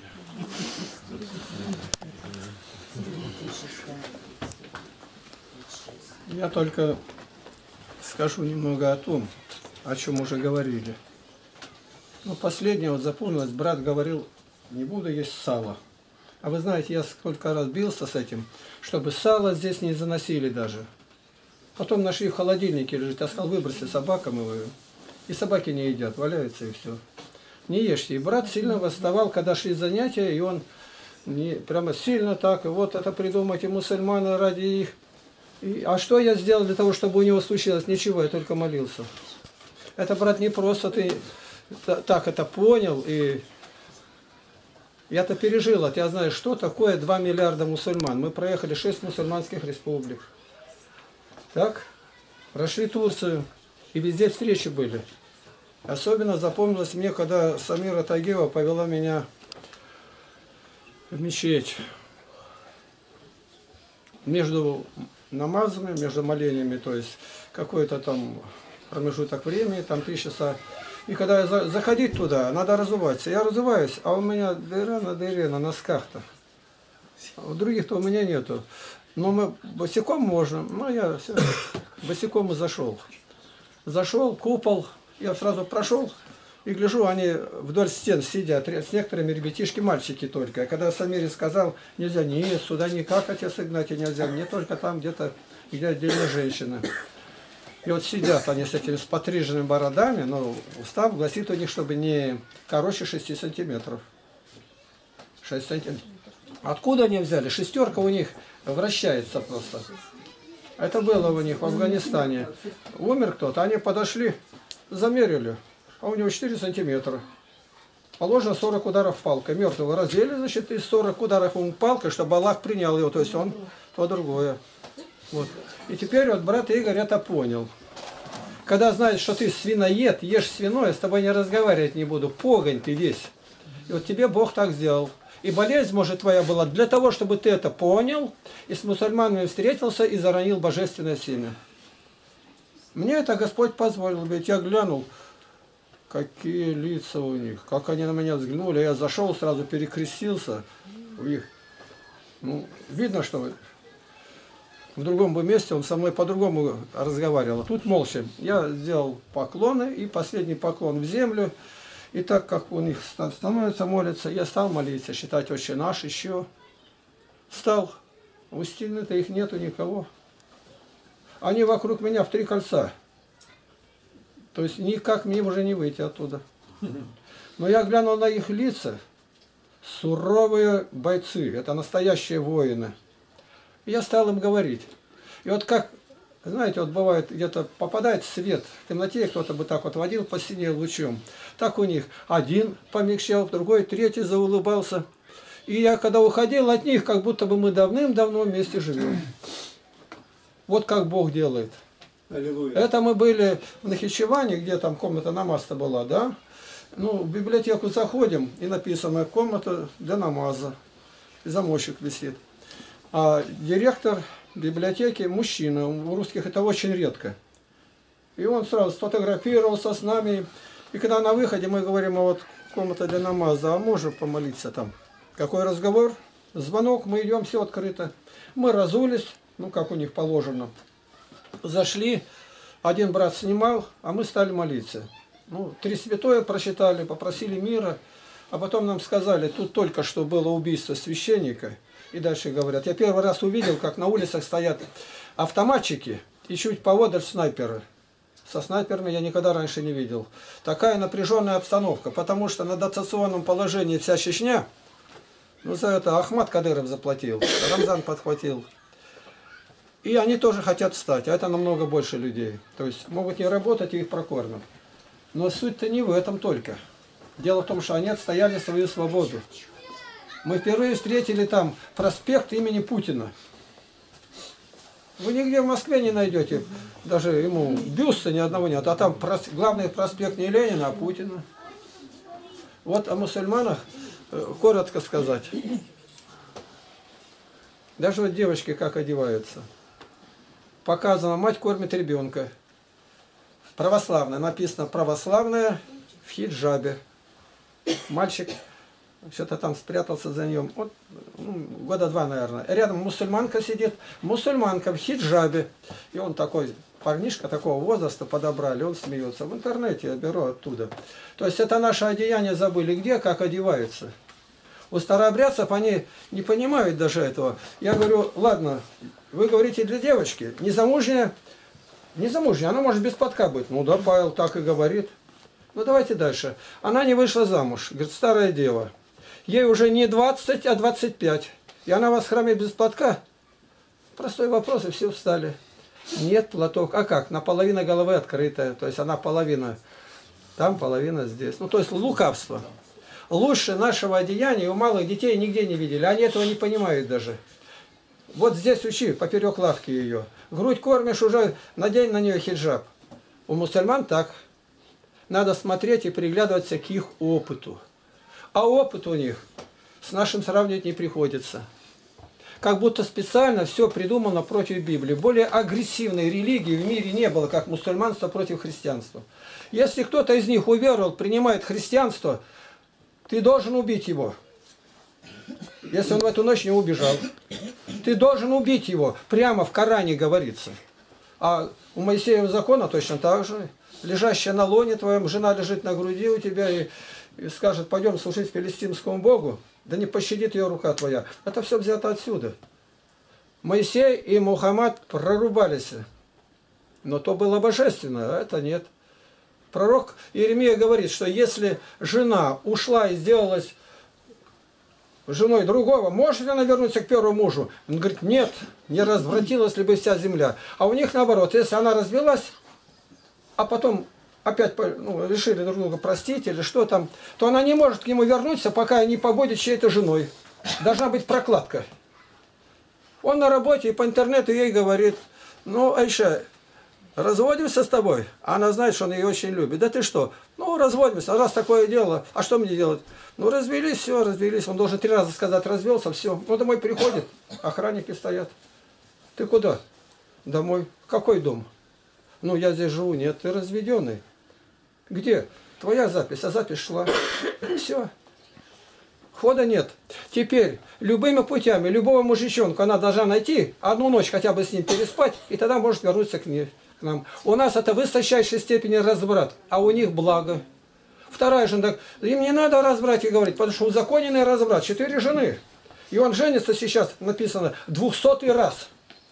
Я только скажу немного о том, о чем уже говорили. Но последнее вот запомнилось, брат говорил, не буду есть сало. А вы знаете, я сколько раз бился с этим, чтобы сало здесь не заносили даже. Потом нашли в холодильнике лежит, я сказал, выброси, собакам его. И собаки не едят, валяются и все. Не ешьте. И брат сильно восставал, когда шли занятия, и он прямо сильно так, вот это придумайте, мусульманы ради их. А что я сделал для того, чтобы у него случилось? Ничего, я только молился. Это, брат, не просто ты так это понял, и я-то пережил это. Я знаю, что такое 2 миллиарда мусульман. Мы проехали 6 мусульманских республик. Так, прошли Турцию, и везде встречи были. Особенно запомнилось мне, когда Самира Тагиева повела меня в мечеть. Между намазами, между молениями, то есть какой-то там промежуток времени, там 3 часа. И когда я заходить туда, надо разуваться. Я разуваюсь, а у меня дыра на носках-то. У других-то у меня нету. Но мы босиком можно. Ну, я все, босиком и зашел. Зашел, купол, я сразу прошел. И гляжу, они вдоль стен сидят, с некоторыми ребятишки, мальчики только. А когда Самире сказал, нельзя, нет, сюда никак, отец Игнатий, нельзя, мне только там где-то, где отдельно женщины. И вот сидят они с этими потриженными бородами, но устав гласит у них, чтобы не короче 6 сантиметров. 6 сантиметров. Откуда они взяли? Шестерка у них вращается просто. Это было у них в Афганистане. Умер кто-то, они подошли, замерили. А у него 4 сантиметра. Положено 40 ударов палкой. Мертвого раздели, значит, и 40 ударов ему палкой, чтобы Аллах принял его. То есть он то другое. Вот. И теперь вот брат Игорь это понял. Когда знает, что ты свиноед, ешь свиное, с тобой не разговаривать не буду. Погонь ты весь. И вот тебе Бог так сделал. И болезнь, может, твоя была для того, чтобы ты это понял, и с мусульманами встретился, и заронил божественное семя. Мне это Господь позволил. Ведь я глянул, какие лица у них, как они на меня взглянули. Я зашел, сразу перекрестился у них. Ну, видно, что в другом бы месте он со мной по-другому разговаривал. А тут молча. Я сделал поклоны, и последний поклон в землю. И так как у них становится молиться, я стал молиться, считать «Отче наш» еще. Встал. У стены-то их нету никого. Они вокруг меня в 3 кольца. То есть никак мне уже не выйти оттуда. Но я глянул на их лица. Суровые бойцы. Это настоящие воины. И я стал им говорить. И вот как, знаете, вот бывает, где-то попадает свет в темноте, кто-то бы так вот водил по стене лучом. Так у них один помягчал, другой, третий заулыбался. И я когда уходил от них, как будто бы мы давным-давно вместе живем. Вот как Бог делает. Аллилуйя. Это мы были в Нахичеване, где там комната намаза была, да? Ну, в библиотеку заходим, и написано «комната для намаза». И замочек висит. А директор библиотеки мужчина, у русских это очень редко. И он сразу сфотографировался с нами. И когда на выходе мы говорим, а вот комната для намаза, а можно помолиться там? Какой разговор? Звонок, мы идем, все открыто. Мы разулись, ну как у них положено. Зашли, один брат снимал, а мы стали молиться. Ну, 3 святое прочитали, попросили мира, а потом нам сказали, тут только что было убийство священника. И дальше говорят, я первый раз увидел, как на улицах стоят автоматчики и чуть поодаль снайперы. Со снайперами я никогда раньше не видел. Такая напряженная обстановка, потому что на дотационном положении вся Чечня, ну за это Ахмад Кадыров заплатил, Рамзан подхватил. И они тоже хотят встать, а это намного больше людей. То есть могут не работать и их прокормят. Но суть-то не в этом только. Дело в том, что они отстояли свою свободу. Мы впервые встретили там проспект имени Путина. Вы нигде в Москве не найдете, даже ему бюста ни одного нет. А там главный проспект не Ленина, а Путина. Вот о мусульманах коротко сказать. Даже вот девочки как одеваются. Показано, мать кормит ребенка. Православная, написано православная в хиджабе. Мальчик что-то там спрятался за ним. Вот, ну, года 2, наверное. Рядом мусульманка сидит. Мусульманка в хиджабе. И он такой, парнишка такого возраста подобрали, он смеется. В интернете я беру оттуда. То есть это наше одеяние забыли. Где, как одеваются. У старообрядцев они не понимают даже этого. Я говорю, ладно, вы говорите для девочки, незамужняя, она может без платка быть. Ну да, Павел так и говорит. Ну давайте дальше. Она не вышла замуж, говорит, старая дева. Ей уже не 20, а 25. И она у вас в храме без платка? Простой вопрос, и все встали. Нет, платок. А как? Наполовину головы открытая. То есть она половина там, половина здесь. Ну, то есть лукавство. Лучше нашего одеяния у малых детей нигде не видели. Они этого не понимают даже. Вот здесь учи, поперек лавки ее. Грудь кормишь, уже надень на нее хиджаб. У мусульман так. Надо смотреть и приглядываться к их опыту. А опыт у них с нашим сравнивать не приходится. Как будто специально все придумано против Библии. Более агрессивной религии в мире не было, как мусульманство против христианства. Если кто-то из них уверовал, принимает христианство, ты должен убить его. Если он в эту ночь не убежал. Ты должен убить его. Прямо в Коране говорится. А у Моисеева закона точно так же. Лежащая на лоне твоем, жена лежит на груди у тебя и скажет, пойдем служить филистимскому богу. Да не пощадит ее рука твоя. Это все взято отсюда. Моисей и Мухаммад прорубались. Но то было божественно, а это нет. Пророк Иеремия говорит, что если жена ушла и сделалась женой другого, может ли она вернуться к первому мужу? Он говорит, нет, не развратилась ли бы вся земля. А у них наоборот, если она развелась, а потом опять решили друг друга простить или что там, то она не может к нему вернуться, пока не побудет чьей-то женой. Должна быть прокладка. Он на работе и по интернету ей говорит, ну, Айша, разводимся с тобой? А она знает, что он ее очень любит. Да ты что? Ну, разводимся. А раз такое дело, а что мне делать? Ну, развелись, все, развелись. Он должен 3 раза сказать, развелся, все. Ну, домой приходит, охранники стоят. Ты куда? Домой. Какой дом? Ну, я здесь живу. Нет, ты разведенный. Где? Твоя запись, а запись шла. Все. Хода нет. Теперь любыми путями, любого мужичонка она должна найти, одну ночь хотя бы с ним переспать, и тогда может вернуться к нам. У нас это в высочайшей степени разврат, а у них благо. Вторая жена, так, им не надо о разврате говорить, потому что узаконенный разврат. 4 жены. И он женится сейчас, написано, 200-й раз.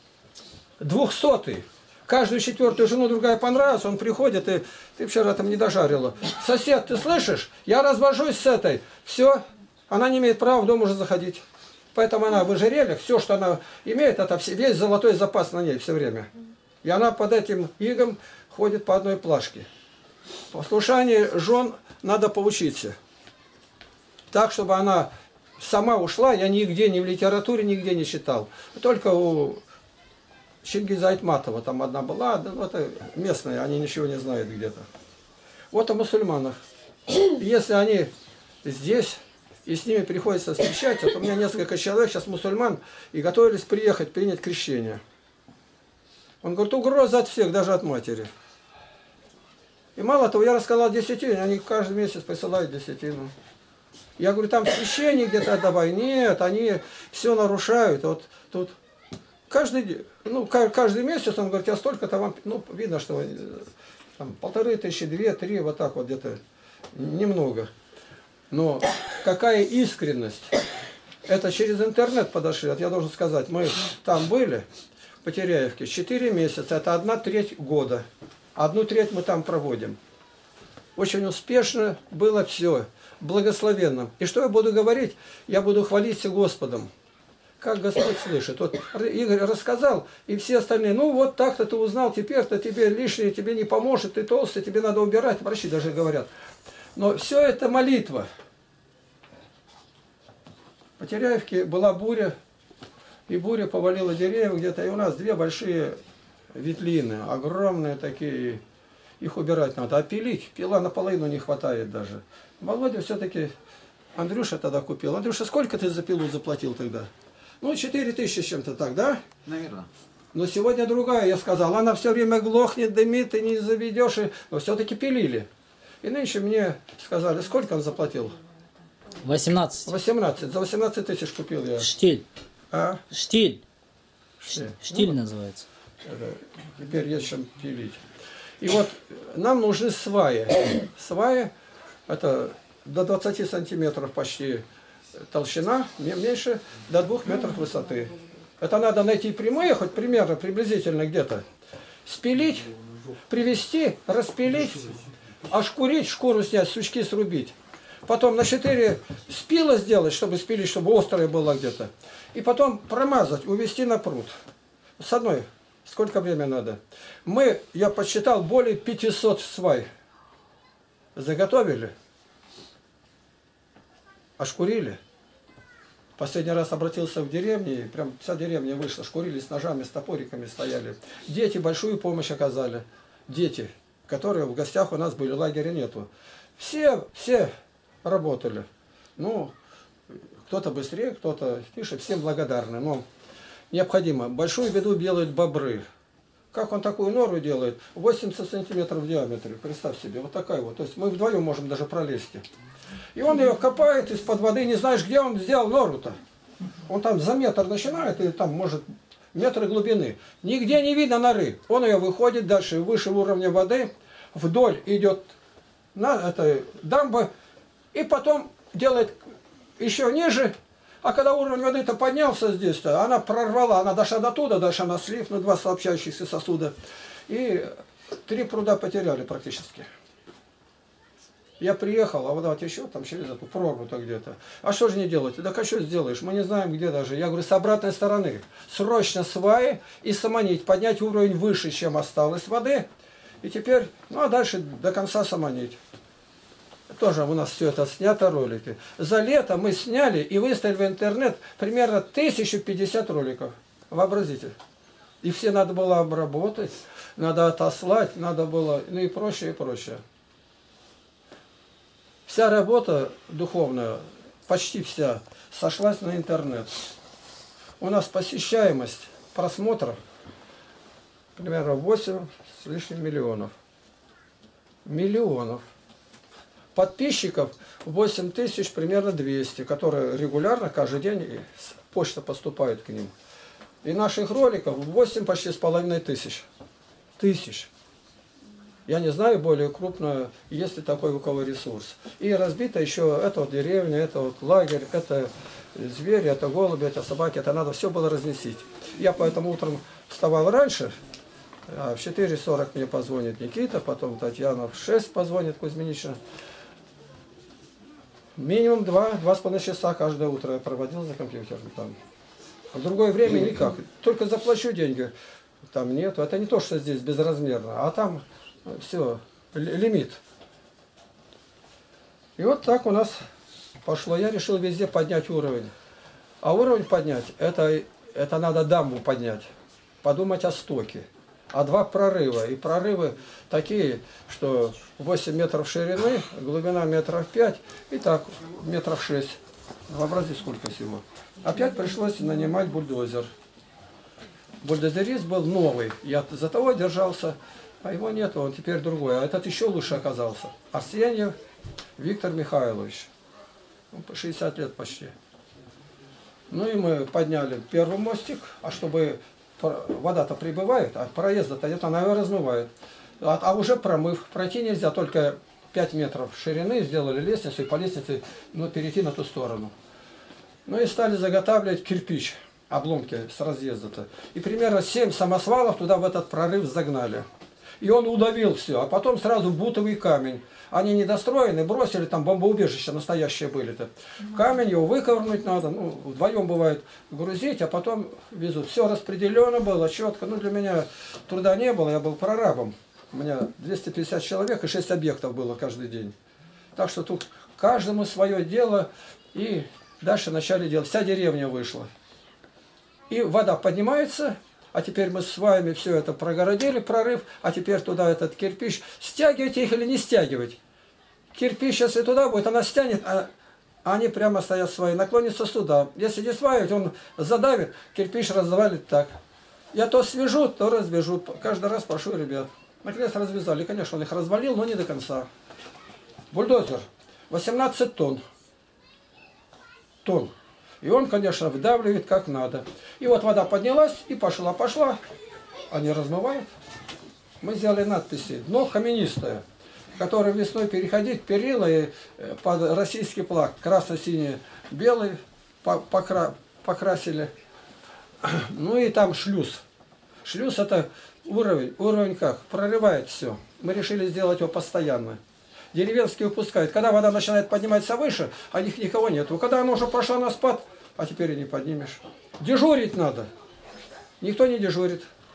200-й. Каждую 4-ю жену другая понравилась, он приходит, и ты вчера там не дожарила. Сосед, ты слышишь? Я развожусь с этой. Все, она не имеет права в дом уже заходить. Поэтому она в ожерельях, все, что она имеет, это весь золотой запас на ней все время. И она под этим игом ходит по одной плашке. Послушание жен надо поучиться. Так, чтобы она сама ушла, я нигде, ни в литературе, нигде не читал. Только у Чингиза Айтматова там одна была, ну, это местные, они ничего не знают где-то. Вот о мусульманах. Если они здесь, и с ними приходится встречаться, то у меня несколько человек сейчас мусульман, и готовились приехать, принять крещение. Он говорит, угроза от всех, даже от матери. И мало того, я рассказал десятину, они каждый месяц присылают десятину. Я говорю, там священник где-то отдавай. Нет, они все нарушают. Вот тут каждый месяц он говорит, я столько-то вам, ну, видно, что там 1500, 2, 3, вот так вот где-то, немного. Но какая искренность. Это через интернет подошли. Вот я должен сказать, мы там были, в Потеряевке, 4 месяца, это 1/3 года. 1/3 мы там проводим. Очень успешно было все, благословенно. И что я буду говорить? Я буду хвалиться Господом. Как Господь слышит. Вот Игорь рассказал, и все остальные, ну вот так-то ты узнал, теперь-то тебе лишнее, тебе не поможет, ты толстый, тебе надо убирать. Врачи даже говорят. Но все это молитва. В Потеряевке была буря, и буря повалила деревья где-то, и у нас 2 большие ветлины, огромные такие, их убирать надо. А пилить, пила наполовину не хватает даже. Володя все-таки, Андрюша тогда купил. Андрюша, сколько ты за пилу заплатил тогда? Ну, 4000 с чем-то так, да? Наверное. Но сегодня другая, я сказал, она все время глохнет, дымит, ты не заведешь, но все-таки пилили. И нынче мне сказали, сколько он заплатил? 18. 18. За 18 000 купил я. Штиль. А? Штиль. Штиль. Штиль Ну, называется. Теперь есть чем пилить. И вот нам нужны сваи. Сваи это до 20 сантиметров почти толщина, меньше, до 2 метров высоты. Это надо найти прямые, хоть примерно, приблизительно где-то. Спилить, привести, распилить, ошкурить, шкуру снять, сучки срубить. Потом на 4 спила сделать, чтобы спилить, чтобы острое было где-то. И потом промазать, увести на пруд. С одной Сколько времени надо? Я подсчитал, более 500 свай заготовили, ошкурили. Последний раз обратился в деревне, и прям вся деревня вышла, шкурили с ножами, с топориками стояли. Дети большую помощь оказали. Дети, которые в гостях у нас были, лагеря нету. Все работали. Ну, кто-то быстрее, кто-то тише, всем благодарны. Но необходимо. Большую беду делают бобры. Как он такую нору делает? 80 сантиметров в диаметре. Представь себе, вот такая вот. То есть мы вдвоем можем даже пролезть. И он ее копает из-под воды, не знаешь, где он сделал нору-то. Он там за метр начинает, и там может метры глубины. Нигде не видно норы. Он ее выходит дальше, выше уровня воды, вдоль идет на этой дамбы, и потом делает еще ниже. А когда уровень воды-то поднялся здесь-то, она прорвала, она дошла до туда, дальше она слив на 2 сообщающихся сосуда. И 3 пруда потеряли практически. Я приехал, а вода течет там через эту прорву-то где-то. А что же не делать? Так а что сделаешь? Мы не знаем, где даже. Я говорю, с обратной стороны. Срочно сваи и самонить. Поднять уровень выше, чем осталось воды. И теперь, ну а дальше до конца самонить. Тоже у нас все это снято, ролики. За лето мы сняли и выставили в интернет примерно 1050 роликов. Вообразите. И все надо было обработать, надо отослать, надо было, ну и прочее, и прочее. Вся работа духовная, почти вся, сошлась на интернет. У нас посещаемость просмотров примерно 8 с лишним миллионов. Миллионов. Подписчиков 8000 примерно 200, которые регулярно каждый день почта поступает к ним. И наших роликов 8 почти с половиной тысяч. Я не знаю более крупно, есть ли такой у кого ресурс. И разбито еще, это вот деревня, это вот лагерь, это звери, это голуби, это собаки, это надо все было разнесить. Я поэтому утром вставал раньше, а в 4:40 мне позвонит Никита, потом Татьяна в 6 позвонит Кузьминична. Минимум 2-2,5 часа каждое утро я проводил за компьютером там. В другое время никак. Только заплачу деньги. Там нету. Это не то, что здесь безразмерно, а там все, лимит. И вот так у нас пошло. Я решил везде поднять уровень. А уровень поднять, это надо дамбу поднять. Подумать о стоке. А 2 прорыва. И прорывы такие, что 8 метров ширины, глубина метров 5, и так метров 6. Вообрази, сколько всего. Опять пришлось нанимать бульдозер. Бульдозерист был новый. Я за того держался, а его нету, он теперь другой. А этот еще лучше оказался. Арсеньев Виктор Михайлович. 60 лет почти. Ну и мы подняли первый мостик, а чтобы вода-то прибывает, а проезда-то нет, она ее размывает. А уже промыв, пройти нельзя, только 5 метров ширины, сделали лестницу и по лестнице перейти на ту сторону. Ну и стали заготавливать кирпич, обломки с разъезда-то. И примерно 7 самосвалов туда в этот прорыв загнали. И он удавил все, а потом сразу бутовый камень. Они недостроены, бросили, там бомбоубежища настоящие были-то. Камень его выковырнуть надо, вдвоем бывает грузить, а потом везут. Все распределено было, четко. Для меня труда не было, я был прорабом. У меня 250 человек и 6 объектов было каждый день. Так что тут каждому свое дело, и дальше начали делать. Вся деревня вышла. И вода поднимается, а теперь мы с вами все это прогородили, прорыв, а теперь туда этот кирпич. Стягивать их или не стягивать? Кирпич, если туда будет, она стянет, а они прямо стоят свои, наклонятся сюда. Если не сваивать, он задавит, кирпич развалит так. Я то свяжу, то развяжу. Каждый раз прошу ребят. Наконец развязали. Конечно, он их развалил, но не до конца. Бульдозер. 18 тонн. И он, конечно, вдавливает как надо. И вот вода поднялась и пошла. Они размывают. Мы сделали надписи. Дно каменистое, которое весной переходить, перила и под российский флаг. Красно-синий, белый покрасили. Ну и там шлюз. Шлюз это уровень. Уровень как? Прорывает все. Мы решили сделать его постоянно. Деревенские выпускают. Когда вода начинает подниматься выше, а них никого нету. Когда она уже пошла на спад, а теперь и не поднимешь. Дежурить надо. Никто не дежурит.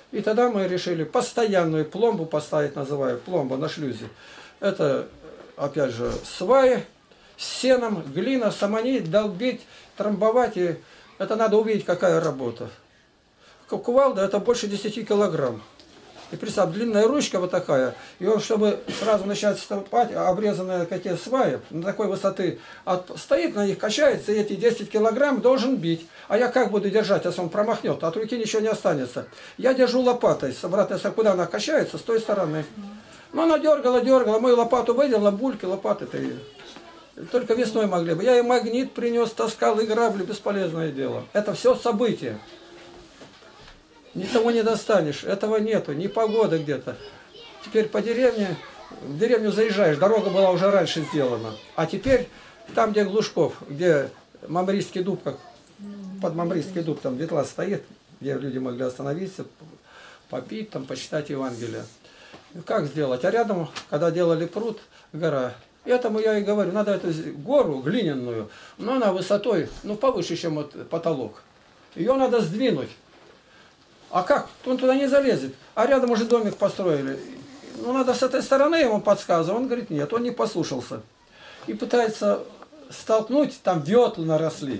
И тогда мы решили постоянную пломбу поставить, называю пломба на шлюзе. Это, опять же, сваи с сеном, глина, самонить, долбить, трамбовать. И это надо увидеть, какая работа. Кувалда это больше 10 килограмм. И представь, длинная ручка вот такая. И он, чтобы сразу начать стопать, обрезанные какие сваи, на такой высоты, стоит на них, качается, и эти 10 килограмм должен бить. А я как буду держать, если он промахнет? От руки ничего не останется. Я держу лопатой, с обратной стороны, куда она качается, с той стороны. Но она дергала, мою лопату выделила, бульки, лопаты-то ее. Только весной могли бы. Я и магнит принес, таскал, и грабли, бесполезное дело. Это все события. Никого не достанешь, этого нету, ни погоды где-то. Теперь по деревне, в деревню заезжаешь, дорога была уже раньше сделана. А теперь там, где Глушков, где Мамрийский дуб, как под Мамрийский дуб, там ветла стоит, где люди могли остановиться, попить, там, почитать Евангелие. Как сделать? А рядом, когда делали пруд, гора. Этому я и говорю, надо эту гору глиняную, но она высотой, ну, повыше, чем вот потолок. Ее надо сдвинуть. А как? Он туда не залезет. А рядом уже домик построили. Ну, надо с этой стороны ему подсказывать. Он говорит, нет, он не послушался. И пытается столкнуть, там ветлы наросли.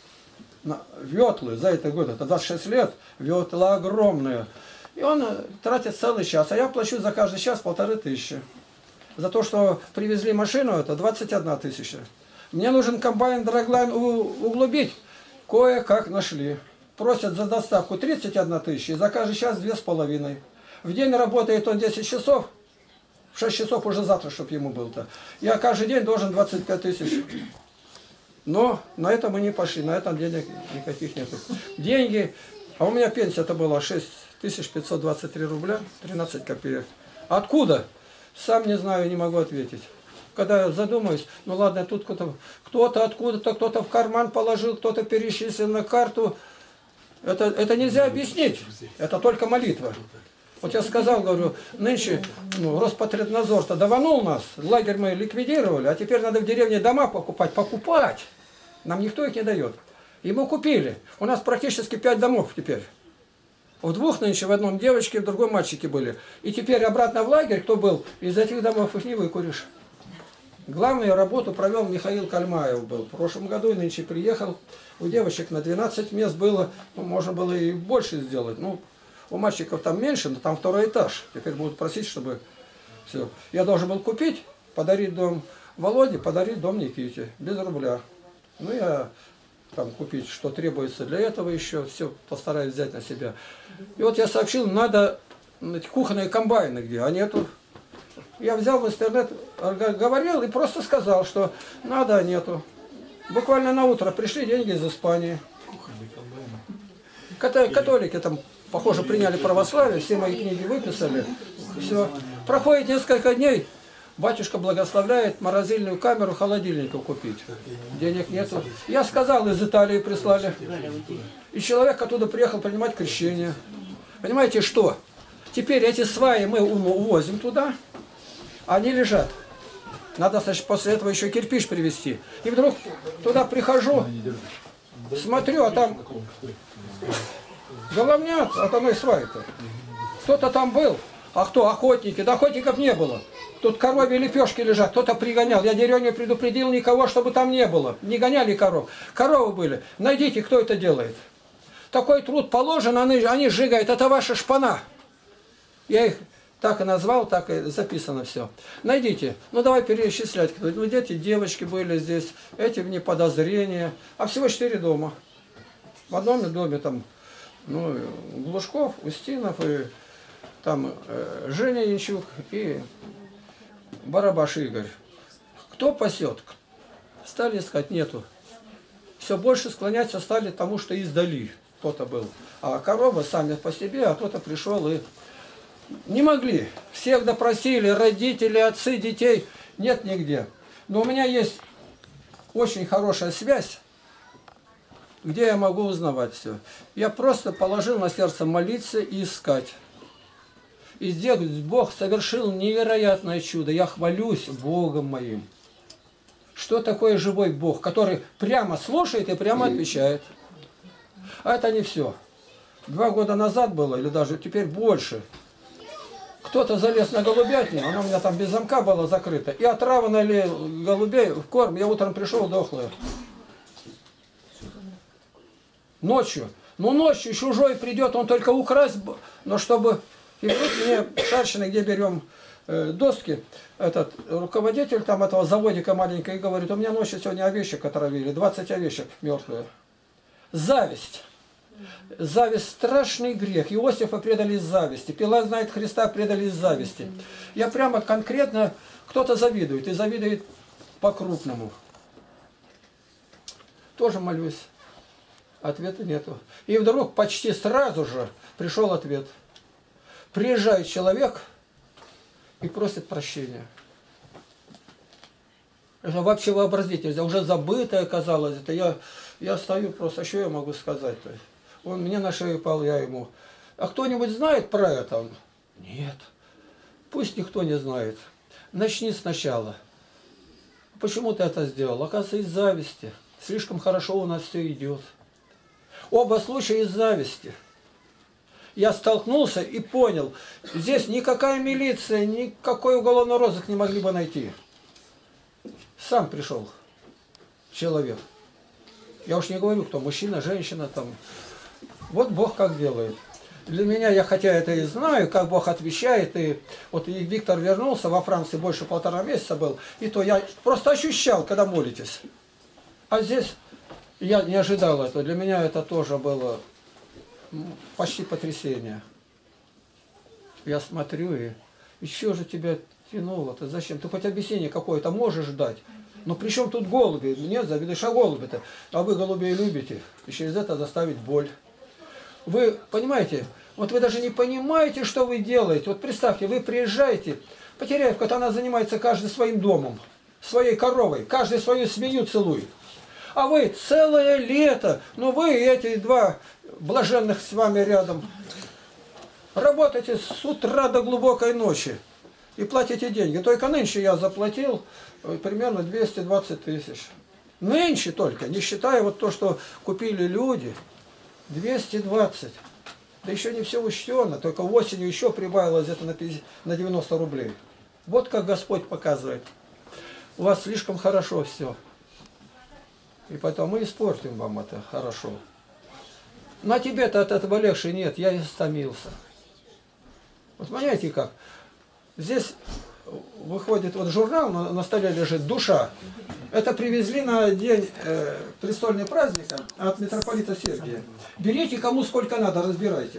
Ветлы за этот год, это 26 лет, ветла огромные. И он тратит целый час. А я плачу за каждый час 1500. За то, что привезли машину, это 21 000. Мне нужен комбайн драглайн углубить. Кое-как нашли. Просят за доставку 31 000, и за каждый час 2500. В день работает он 10 часов, в 6 часов уже завтра, чтобы ему было-то. Я каждый день должен 25 000. Но на это мы не пошли, на этом денег никаких нет. Деньги, а у меня пенсия-то была 6523 рубля, 13 копеек. Откуда? Сам не знаю, не могу ответить. Когда я задумаюсь, ну ладно, тут кто-то откуда-то, кто-то в карман положил, кто-то перечислил на карту. Это нельзя объяснить, это только молитва. Вот я сказал, говорю, нынче Роспотребнадзор-то даванул нас, лагерь мы ликвидировали, а теперь надо в деревне дома покупать. Нам никто их не дает. И мы купили. У нас практически 5 домов теперь. В 2 нынче, в одном девочке, в другом мальчике были. И теперь обратно в лагерь, кто был, из этих домов их не выкуришь. Главную работу провел Михаил Кальмаев был. В прошлом году и нынче приехал. У девочек на 12 мест было, ну, можно было и больше сделать. Ну, у мальчиков там меньше, но там 2-й этаж. Теперь будут просить, чтобы все. Я должен был купить, подарить дом Володе, подарить дом Никите. Без рубля. Ну, я там купить, что требуется для этого еще. Все постараюсь взять на себя. И вот я сообщил, надо кухонные комбайны где, а нету. Я взял в интернет, говорил и просто сказал, что надо, а нету. Буквально на утро пришли деньги из Испании. Католики там, похоже, приняли православие, все мои книги выписали. Все. Проходит несколько дней, батюшка благословляет морозильную камеру холодильника купить. Денег нету. Я сказал, из Италии прислали. И человек оттуда приехал принимать крещение. Понимаете, что? Теперь эти сваи мы увозим туда. Они лежат. Надо, значит, после этого еще кирпич привезти. И вдруг туда прихожу, смотрю, а там головнят от одной сваи-то. Кто-то там был. А кто? Охотники. Да охотников не было. Тут коровьи лепешки лежат, кто-то пригонял. Я деревню предупредил никого, чтобы там не было. Не гоняли коров. Коровы были. Найдите, кто это делает. Такой труд положен, они сжигают. Это ваша шпана. Я их так и назвал, так и записано все. Найдите. Ну давай перечислять. Ну дети, девочки были здесь. Эти вне подозрения. А всего 4 дома. В одном доме там Глушков, Устинов и там Женя Янчук и Барабаш Игорь. Кто пасет? Стали искать, нету. Все больше склоняться стали тому, что издали. Кто-то был. А коровы сами по себе, а кто-то пришел и не могли. Всех допросили, родители, отцы, детей. Нет нигде. Но у меня есть очень хорошая связь, где я могу узнавать все. Я просто положил на сердце молиться и искать. И здесь Бог совершил невероятное чудо. Я хвалюсь Богом моим. Что такое живой Бог, который прямо слушает и прямо отвечает. А это не все. 2 года назад было, или даже теперь больше. Кто-то залез на голубятню, она у меня там без замка была закрыта, и отраву налил голубей в корм. Я утром пришел, дохлая. Ночью. Ну, ночью чужой придет, он только украсть, но чтобы... И вдруг мне шарщины, где берем доски, этот руководитель там этого заводика маленького, и говорит, у меня ночью сегодня овечек отравили, 20 овечек мертвые. Зависть. Зависть – страшный грех. Иосифа предали из зависти. Пилат знает Христа, предали из зависти. Я прямо конкретно, кто-то завидует, и завидует по-крупному. Тоже молюсь. Ответа нету. И вдруг почти сразу же пришел ответ. Приезжает человек и просит прощения. Это вообще вообразить нельзя. Уже забытое оказалось. Это я стою просто, что я могу сказать-то? Он мне на шею пал, я ему. А кто-нибудь знает про это? Он, нет. Пусть никто не знает. Начни сначала. Почему ты это сделал? Оказывается, из зависти. Слишком хорошо у нас все идет. Оба случая из зависти. Я столкнулся и понял, здесь никакая милиция, никакой уголовный розыск не могли бы найти. Сам пришел человек. Я уж не говорю, кто мужчина, женщина там. Вот Бог как делает. Для меня, я хотя это и знаю, как Бог отвечает, и вот и Виктор вернулся, во Франции больше 1,5 месяца был, и то я просто ощущал, когда молитесь. А здесь я не ожидал этого. Для меня это тоже было почти потрясение. Я смотрю, и что же тебя тянуло-то? Зачем? Ты хоть объяснение какое-то можешь дать? Но при чем тут голуби? Нет, завидуешь, а голуби-то? А вы голубей любите. И через это заставить боль. Вы понимаете? Вот вы даже не понимаете, что вы делаете. Вот представьте, вы приезжаете, Потеряевка, она занимается каждый своим домом, своей коровой, каждый свою свинью целует. А вы целое лето, ну вы и эти 2 блаженных с вами рядом, работаете с утра до глубокой ночи и платите деньги. Только нынче я заплатил примерно 220 тысяч. Нынче только, не считая вот то, что купили люди, 220. Да еще не все учтено, только осенью еще прибавилось где-то на 90 рублей. Вот как Господь показывает. У вас слишком хорошо все. И поэтому мы испортим вам это хорошо. На тебе-то от этого легче нет, я истомился. Вот понимаете как? Здесь выходит вот журнал, на столе лежит «Душа». Это привезли на день престольного праздника от митрополита Сергия. Берите кому сколько надо, разбирайте.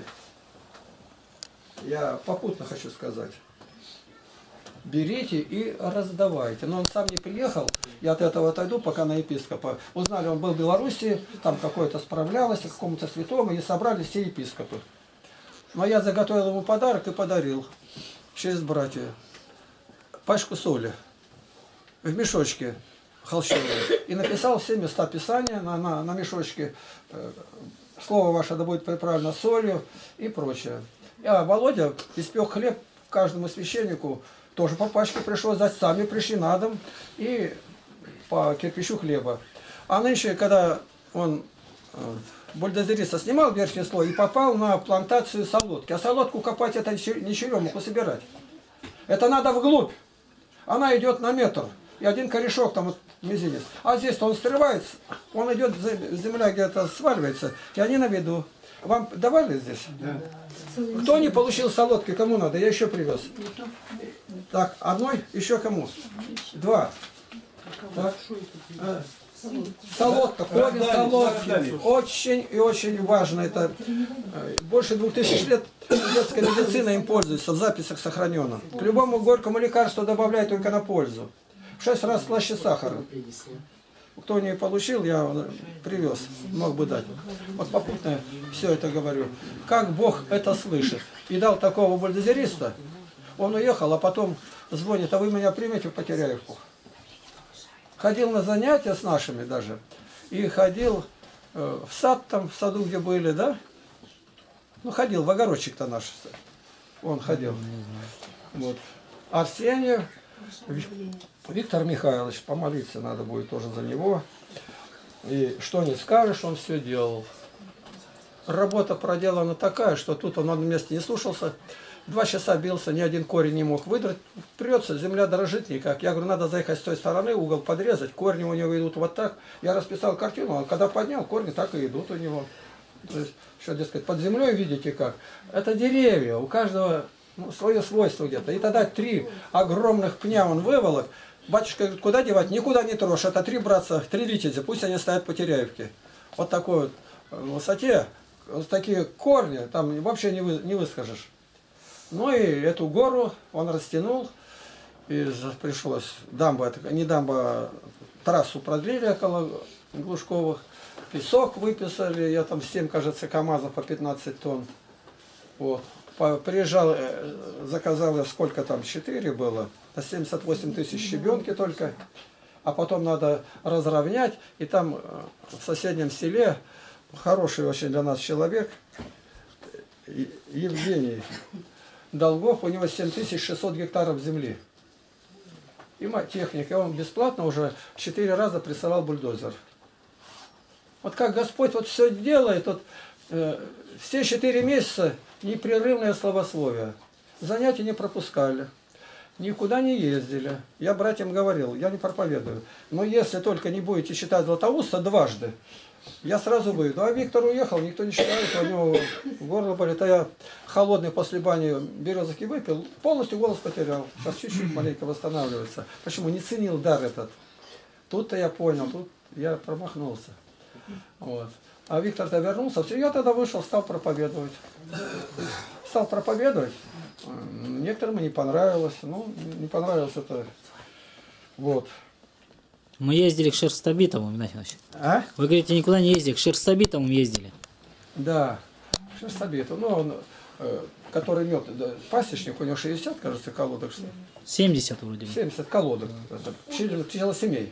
Я попутно хочу сказать. Берите и раздавайте. Но он сам не приехал, я от этого отойду, пока на епископа. Узнали, он был в Беларуси, там какое-то справлялось, какому-то святому, и собрались все епископы. Но я заготовил ему подарок и подарил через братья. Пачку соли в мешочке холщовом. И написал все места Писания на мешочке. Слово ваше да будет приправлено солью и прочее. А Володя испек хлеб каждому священнику. Тоже по пачке пришлось дать, сами пришли на дом и по кирпичу хлеба. А нынче, когда он бульдозериста снимал верхний слой и попал на плантацию солодки. А солодку копать это не черемуху собирать. Это надо вглубь. Она идет на метр. И один корешок там вот мизинец. А здесь-то он срывается, он идет, земля где-то сваливается, и они на виду. Вам давали здесь? Да. Кто не получил солодки, кому надо? Я еще привез. Так, одной, еще кому? 2. Так. Солодка, корень солодки. Очень и очень важно. Это больше 2000 лет детская медицина им пользуется, в записях сохранено. К любому горькому лекарству добавляют только на пользу. В 6 раз слаще сахара. Кто не получил, я привез, мог бы дать. Вот попутно все это говорю. Как Бог это слышит. И дал такого бульдозериста, он уехал, а потом звонит, а вы меня примете в Потеряевку? Ходил на занятия с нашими даже. И ходил в сад там, в саду, где были, да? Ну, ходил, в огородчик-то наш. Он ходил. Вот. Арсений, Виктор Михайлович, помолиться надо будет тоже за него. И что не скажешь, он все делал. работа проделана такая, что тут он на одном месте не слушался. 2 часа бился, ни один корень не мог выдрать. Прется, земля дрожит никак. Я говорю, надо заехать с той стороны, угол подрезать. Корни у него идут вот так. Я расписал картину, а когда поднял, корни так и идут у него. То есть, что, дескать, под землей видите как. Это деревья, у каждого свое свойство где-то. И тогда 3 огромных пня он выволок. Батюшка говорит, куда девать? Никуда не трожь. Это 3 братца, 3 витязя, пусть они стоят по Теряевке. Вот такой вот высоте, вот такие корни, там вообще не выскажешь. Ну и эту гору он растянул, и пришлось дамба, не дамба, трассу продлили около Глушковых, песок выписали, я там 7, кажется, КАМАЗов по 15 тонн. Вот. Приезжал, заказал я сколько там, 4 было, на 78 тысяч щебенки только, а потом надо разровнять, и там в соседнем селе хороший очень для нас человек, Евгений Долгов, у него 7600 гектаров земли. И техника, он бесплатно уже 4 раза присылал бульдозер. Вот как Господь вот все делает, вот, все 4 месяца непрерывное словословие. Занятия не пропускали, никуда не ездили. Я братьям говорил, я не проповедую, но если только не будете читать Златоуста дважды, я сразу выйду. А Виктор уехал, никто не считает, у него горло болит. А я холодный после бани березки выпил, полностью голос потерял. Сейчас чуть-чуть маленько восстанавливается. Почему? Не ценил дар этот. Тут-то я понял, тут я промахнулся. Вот. А Виктор-то вернулся, все, я тогда вышел, стал проповедовать. Стал проповедовать. Некоторым не понравилось. Ну, не понравилось это. Вот. Мы ездили к Шерстобитову, Игнатий Иванович. А? Вы говорите, никуда не ездили, к Шерстобитову ездили. Да, Шерстобитов. Ну, он, который мед, да, пасечник, у него 60, кажется, колодок. 70 вроде бы. 70 колодок. Число семей.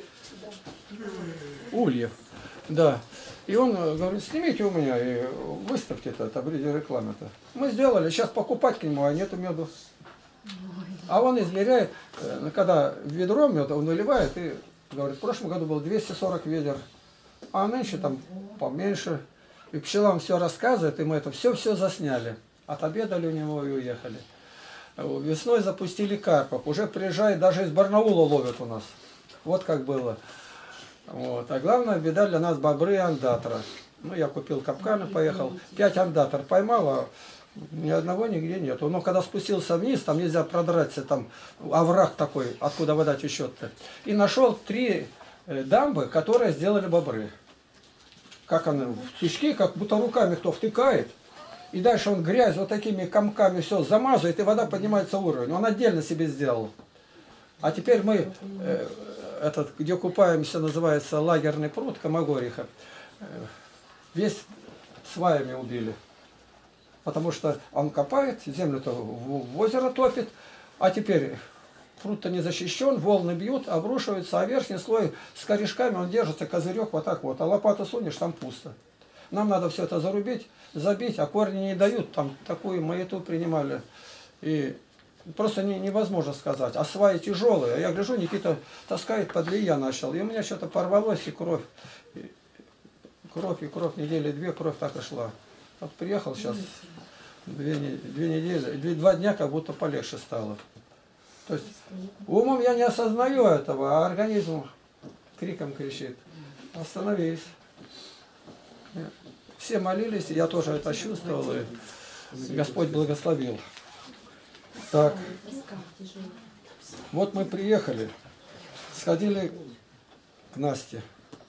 Ульев. Да. И он говорит, снимите у меня и выставьте это в виде рекламы-то. Мы сделали, сейчас покупать к нему, а нету меду. А он измеряет, когда ведро меда он наливает и говорит, в прошлом году было 240 ведер, а нынче там поменьше. И пчелам все рассказывает, и мы это все засняли. Отобедали у него и уехали. Весной запустили карпов, уже приезжает, даже из Барнаула ловят у нас. Вот как было. Вот. А главная беда для нас бобры и андатра. Ну, я купил капканы, поехал, 5 андатр поймал, а ни одного нигде нету. Но когда спустился вниз, там нельзя продраться, там овраг такой, откуда вода течет-то. И нашел 3 дамбы, которые сделали бобры. Как они, в тючки, как будто руками кто втыкает. И дальше он грязь вот такими комками все замазывает, и вода поднимается уровень. Он отдельно себе сделал. А теперь мы, этот, где купаемся, называется лагерный пруд Комогориха, весь сваями убили. Потому что он копает, землю-то в озеро топит, а теперь пруд-то не защищен, волны бьют, обрушиваются, а верхний слой с корешками, он держится, козырек вот так вот, а лопату сунешь, там пусто. Нам надо все это зарубить, забить, а корни не дают, там такую маяту принимали. И просто невозможно сказать. А сваи тяжелые. Я гляжу, Никита таскает, подлей я начал. И у меня что-то порвалось, и кровь. Кровь, недели 2, кровь так и шла. Вот приехал сейчас, 2 недели, 2 дня как будто полегче стало. То есть умом я не осознаю этого, а организм криком кричит. Остановись. Все молились, я тоже это чувствовал, и Господь благословил. Так, вот мы приехали, сходили к Насте.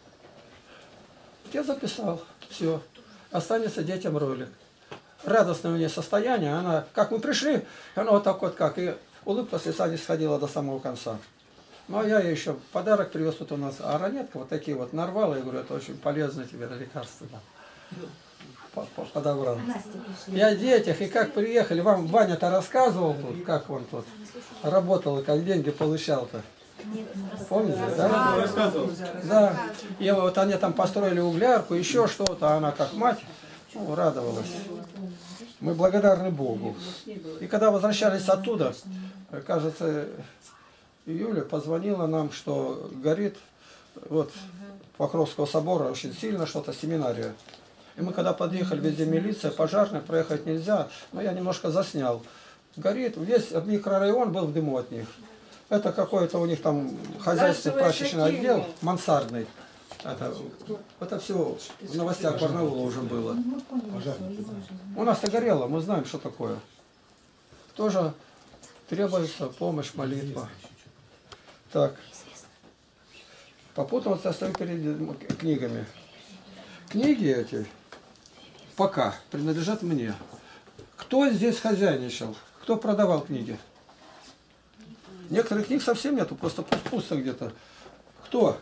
Я записал, все, останется детям ролик. Радостное у нее состояние, она, как мы пришли, она вот так вот как, и улыбка с лица не сходила до самого конца. Ну, а я ей еще подарок привез, тут у нас аронетка, вот такие вот нарвала, я говорю, это очень полезно тебе, лекарство. Подобрал. И о детях, и как приехали, вам Ваня-то рассказывал тут, как он тут работал, и как деньги получал-то. Помните, да? Рассказывал. Да. И вот они там построили углярку, еще что-то, а она как мать, ну, радовалась. Мы благодарны Богу. И когда возвращались оттуда, кажется, Юля позвонила нам, что горит вот Покровского собора очень сильно что-то, семинария. И мы когда подъехали, везде милиция, пожарная, проехать нельзя, но я немножко заснял. Горит, весь микрорайон был в дыму от них. Это какой-то у них там хозяйственный прачечный отдел, мансардный. Это все в новостях Барнаула уже было. У нас-то горело, мы знаем, что такое. Тоже требуется помощь, молитва. Так. Попутался, стою перед книгами. Книги эти пока принадлежат мне. Кто здесь хозяйничал? Кто продавал книги? Некоторых книг совсем нету, просто пусто где-то. Кто?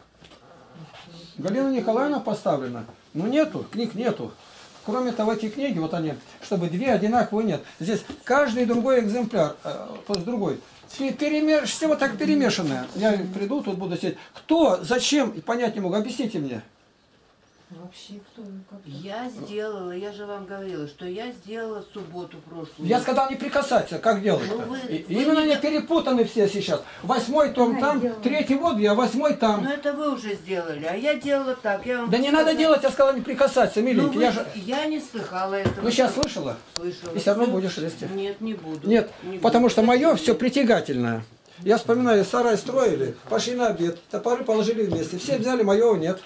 Галина Николаевна поставлена. Ну нету, книг нету. Кроме того, эти книги, вот они, чтобы две одинаковые нет. Здесь каждый другой экземпляр, то есть другой. Все вот так перемешанное. Я приду, тут буду сидеть. Кто, зачем, понять не могу. Объясните мне. Вообще кто? Я сделала, я же вам говорила, что я сделала в субботу прошлую. Я сказал не прикасаться, как делать-то? Ну, именно они перепутаны все сейчас. 8-й том там, 3-й вот я, 8-й там. Ну это вы уже сделали, а я делала так. Я вам Да не надо делать, я сказала не прикасаться, миленький. Ну, я не слыхала этого. Ну сейчас слышала? Слышала. И все равно будешь лезть. Нет, не буду. Нет, не потому буду. что мое все притягательное. Я вспоминаю, сарай строили, пошли на обед, топоры положили вместе. Все взяли, моего нет.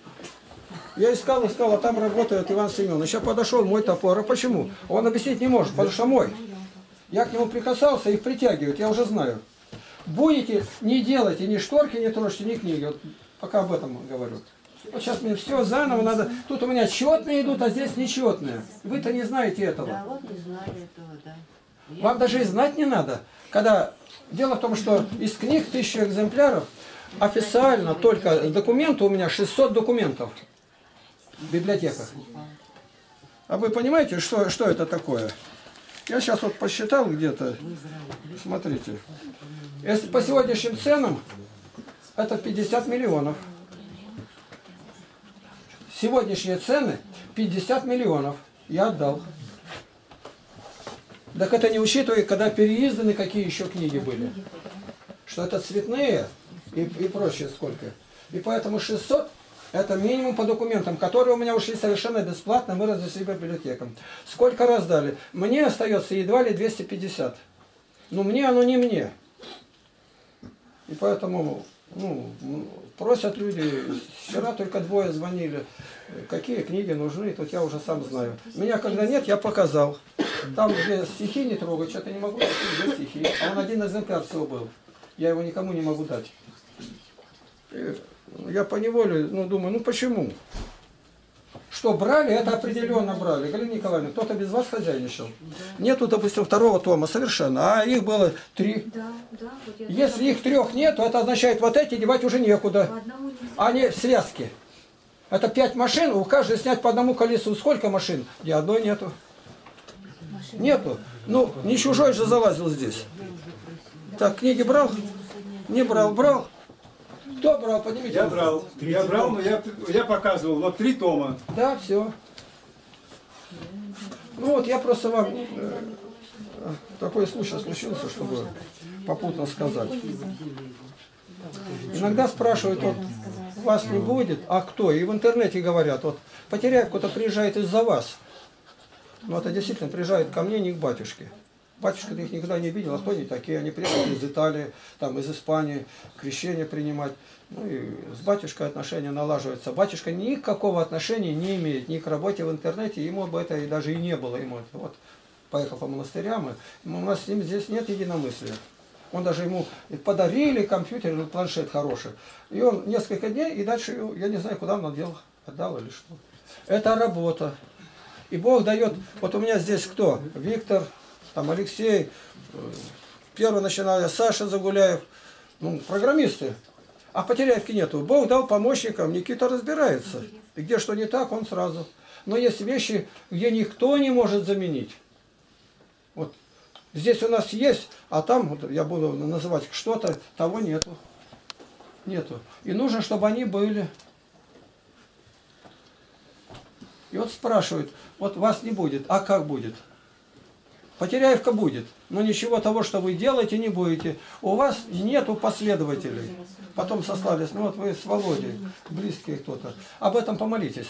Я искал, а там работает Иван Семенович. Я подошел, мой топор. А почему? Он объяснить не может, потому что мой. Я к нему прикасался, их притягивают, я уже знаю. Будете, не делайте ни шторки, не трожьте, ни книги. Вот пока об этом говорю. Вот сейчас мне все заново надо. Тут у меня четные идут, а здесь нечетные. Вы-то не знаете этого. Да, вот не знали этого, да. Вам даже и знать не надо. Когда дело в том, что из книг 1000 экземпляров официально только документы у меня 600 документов. В библиотеках. А вы понимаете, что это такое? Я сейчас вот посчитал где-то. Смотрите. Если по сегодняшним ценам, это 50 миллионов. Сегодняшние цены 50 миллионов. Я отдал. Так это не учитывая, когда переизданы, какие еще книги были. Что это цветные и прочее сколько. И поэтому 600 это минимум по документам, которые у меня ушли совершенно бесплатно, мы разнесли по библиотекам. Сколько раздали? Мне остается едва ли 250. Но мне оно не мне. И поэтому просят люди, вчера только 2 звонили, какие книги нужны, тут я уже сам знаю. Меня когда нет, я показал. Там, где стихи не трогать, что-то не могу, где стихи. А он один экземпляр всего был. Я его никому не могу дать. Я поневоле, думаю, почему? Что брали, это определенно брали. Галина Николаевна, кто-то без вас хозяйничал. Нету, допустим, 2-го тома совершенно, а их было 3. Вот Если их 3 нет, то это означает, вот эти девать уже некуда. Они в связке. Это 5 машин, у каждой снять по одному колесу. Сколько машин? Ни одной нету. Нету. Не чужой же залазил здесь. Так, книги брал? Не брал, брал. Кто брал? Поднимите. Я брал. Я брал, но я показывал. Вот 3 тома. Да, все. Я просто вам такой случай случился, чтобы попутно сказать. Иногда спрашивают, вас не будет, а кто? И в интернете говорят, Потеряев кто-то приезжает из-за вас. Это действительно приезжает ко мне, не к батюшке. Батюшка их никогда не видел, а кто они такие? Они приехали из Италии, из Испании, крещение принимать. И с батюшкой отношения налаживаются. Батюшка никакого отношения не имеет ни к работе в интернете, ему бы это даже и не было. Ему поехал по монастырям, у нас с ним здесь нет единомыслия. Он даже ему подарили компьютер или планшет хороший. И он несколько дней, и дальше, я не знаю, куда он отдал или что. Это работа. И Бог дает, у меня здесь кто? Виктор, Алексей, первый начинал я, Саша Загуляев, программисты. А Потеряевки нету. Бог дал помощникам, Никита разбирается. И где что не так, он сразу. Но есть вещи, где никто не может заменить. Здесь у нас есть, а там, я буду называть что-то, того нету. Нету. И нужно, чтобы они были. И спрашивают, вас не будет, а как будет? Потеряевка будет, но ничего того, что вы делаете, не будете. У вас нету последователей. Потом сослались, вы с Володей, близкие кто-то. Об этом помолитесь.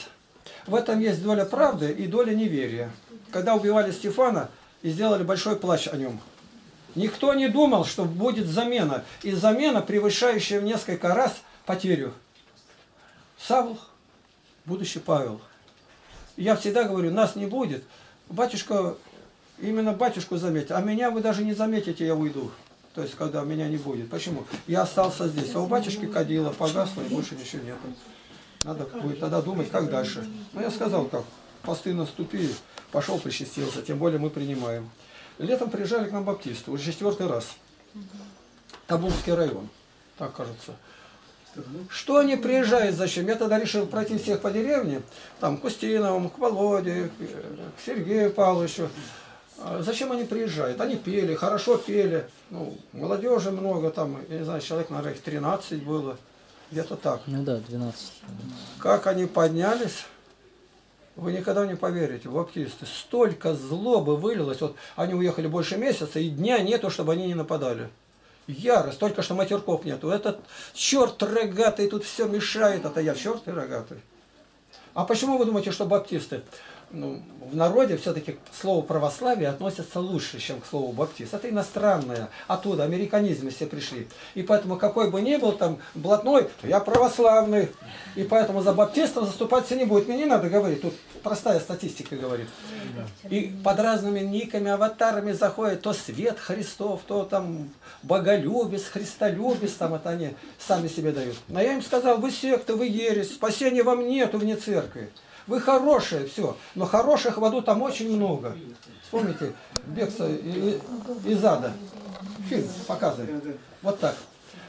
В этом есть доля правды и доля неверия. Когда убивали Стефана и сделали большой плач о нем, никто не думал, что будет замена. И замена, превышающая в несколько раз потерю. Савл, будущий Павел. Я всегда говорю, нас не будет. Батюшка, именно батюшку заметит, а меня вы даже не заметите, я уйду. То есть, когда меня не будет. Почему? Я остался здесь. А у батюшки кадила погасло, и больше ничего нет. Надо будет тогда думать, как дальше. Ну, я сказал, как. Посты наступили, пошел, причастился. Тем более мы принимаем. Летом приезжали к нам баптисты, уже 4-й раз. Табунский район, так кажется. Что они приезжают, зачем? Я тогда решил пройти всех по деревне, там, к Устиновому, к Володе, к Сергею Павловичу. Зачем они приезжают? Они пели, хорошо пели. Ну, молодежи много, там, я не знаю, человек, наверное, их 13 было. Где-то так. Ну да, 12. Как они поднялись, вы никогда не поверите, баптисты. Столько злобы вылилось. Вот они уехали больше месяца, и дня нету, чтобы они не нападали. Ярость, только что матерков нету. Этот черт рогатый тут все мешает. Это я, черт и рогатый. А почему вы думаете, что баптисты? Ну, в народе все-таки к слову православие относятся лучше, чем к слову баптист. Это иностранное. Оттуда американизмы все пришли. И поэтому какой бы ни был там блатной, я православный. И поэтому за баптистов заступаться не будет. Мне не надо говорить. Тут простая статистика говорит. И под разными никами, аватарами заходит то свет Христов, то там боголюбец, христолюбец, там это они сами себе дают. Но я им сказал, вы секта, вы ересь, спасения вам нету вне церкви. Вы хорошие, все. Но хороших в аду там очень много. Вспомните, бегство из ада. Фильм показывает. Вот так.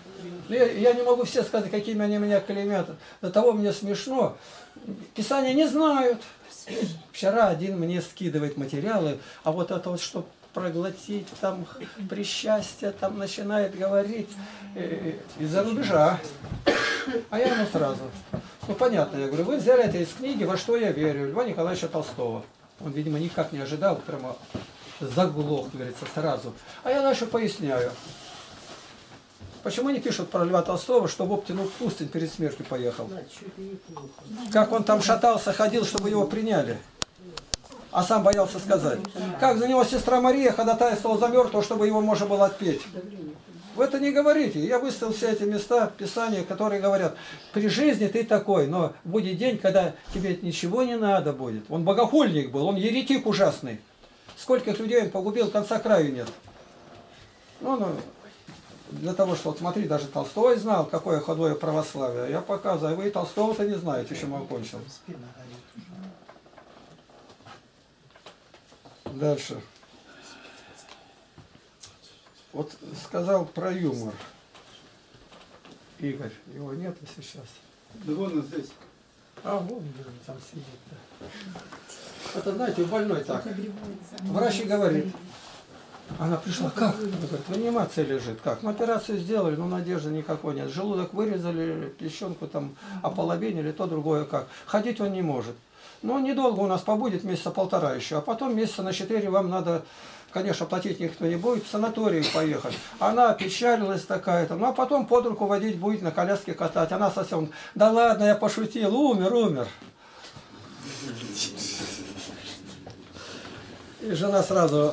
Я не могу все сказать, какими они меня клеймят. До того мне смешно. Писания не знают. Вчера один мне скидывает материалы, а вот это вот, что проглотить, там, причастие, там начинает говорить из-за рубежа. А я ему сразу. Ну, понятно, я говорю, вы взяли это из книги «Во что я верю» Льва Николаевича Толстого. Он, видимо, никак не ожидал, прямо заглох, говорится, сразу. А я дальше поясняю. Почему они пишут про Льва Толстого, что в Оптину пустынь перед смертью поехал? Как он там шатался, ходил, чтобы его приняли. А сам боялся сказать. Как за него сестра Мария ходатайствовала за мертвого, чтобы его можно было отпеть. Вы это не говорите. Я выставил все эти места Писания, которые говорят, при жизни ты такой, но будет день, когда тебе ничего не надо будет. Он богохульник был, он еретик ужасный. Скольких людей он погубил, конца краю нет. Ну, для того, что, вот смотри, даже Толстой знал, какое ходое православие. Я показываю, вы и Толстого-то не знаете, чем он кончил. Дальше. Вот сказал про юмор. Игорь, его нет сейчас. Да вон он здесь. А, вон там сидит. Это, знаете, у больной так. Врач и говорит. Она пришла, как? Она говорит, в реанимации лежит. Как? Ну, операцию сделали, но надежды никакой нет. Желудок вырезали, печенку там ополовинили, то другое как. Ходить он не может. Но недолго у нас побудет, месяца полтора еще. А потом месяца на 4 вам надо, конечно, платить никто не будет, в санаторий поехать. Она печалилась такая-то. Ну, а потом под руку водить будет, на коляске катать. Она совсем, да ладно, я пошутил, умер. И жена сразу...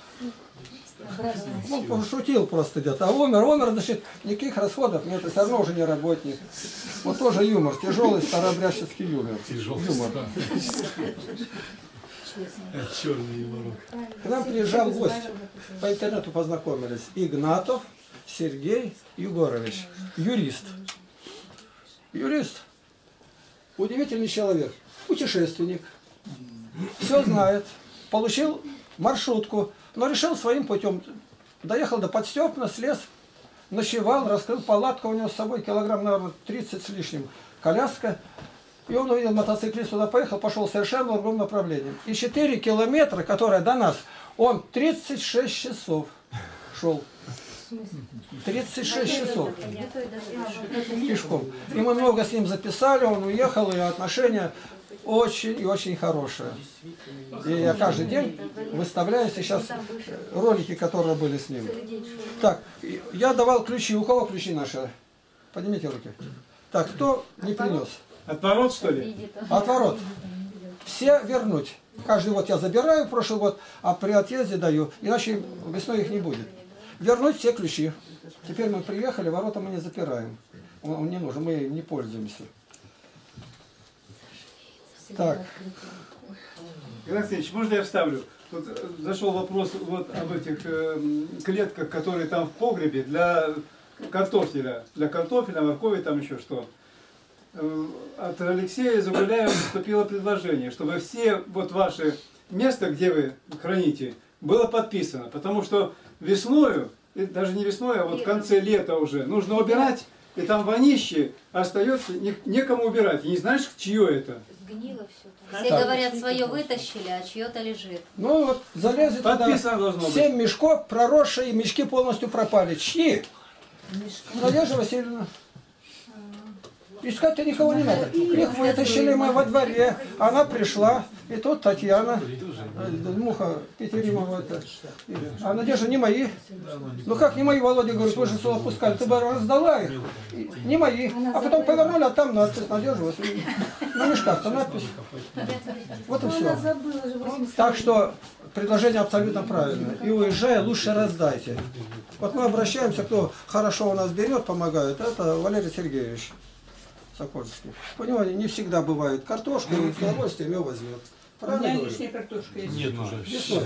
Он пошутил просто где-то, а умер, значит, никаких расходов нет, и все равно уже не работник. Вот тоже юмор, тяжелый старообрядческий юмор. Юмор. Черный юмор. К нам приезжал гость, по интернету познакомились, Игнатов Сергей Егорович, юрист. Юрист, удивительный человек, путешественник, все знает, получил маршрутку, но решил своим путем. Доехал до Подстепна, слез, ночевал, раскрыл палатку, у него с собой килограмм, наверное, 30 с лишним, коляска. И он увидел мотоциклист, туда поехал, пошел совершенно в другом направлении. И 4 километра, которые до нас, он 36 часов шел. 36 часов пешком. И мы много с ним записали, он уехал, и отношения очень и очень хорошие. И я каждый день выставляю сейчас ролики, которые были с ним. Так, я давал ключи. У кого ключи наши? Поднимите руки. Так, кто не принес? Отворот, что ли? Отворот. Все вернуть. Каждый год я забираю прошлый год, а при отъезде даю, иначе весной их не будет. Вернуть все ключи. Теперь мы приехали, ворота мы не запираем. Он не нужен, мы не пользуемся. Так. Игнат Алексеевич, можно я вставлю? Тут зашел вопрос вот об этих клетках, которые там в погребе для картофеля, моркови, там еще что. От Алексея Загуляева поступило предложение, чтобы все вот ваши места, где вы храните, было подписано. Потому что весною, и даже не весной, а вот в конце лета уже, нужно убирать, и там вонище остается, некому убирать. И не знаешь, чье это. Сгнило все. Все говорят, свое вытащили, а чье-то лежит. Ну вот залезет туда 7 мешков, проросшие, мешки полностью пропали. Чьи? Надежда Васильевна. Искать-то никого не надо. Их вытащили мы во дворе. Она пришла. И тут Татьяна, Муха Петеримова. А Надежда не мои. Ну как не мои, Володя говорит, вы же сюда пускали. Ты бы раздала их. Не мои. А потом повернули, а там надпись Надежда Васильевна. На мешках-то надпись. Вот и все. Так что предложение абсолютно правильное. И уезжая, лучше раздайте. Вот мы обращаемся, кто хорошо у нас берет, помогает. Это Валерий Сергеевич Сокольский. У него не всегда бывает картошка, и с удовольствием ее возьмет. Правильно говорю? Картошка есть. Нет уже.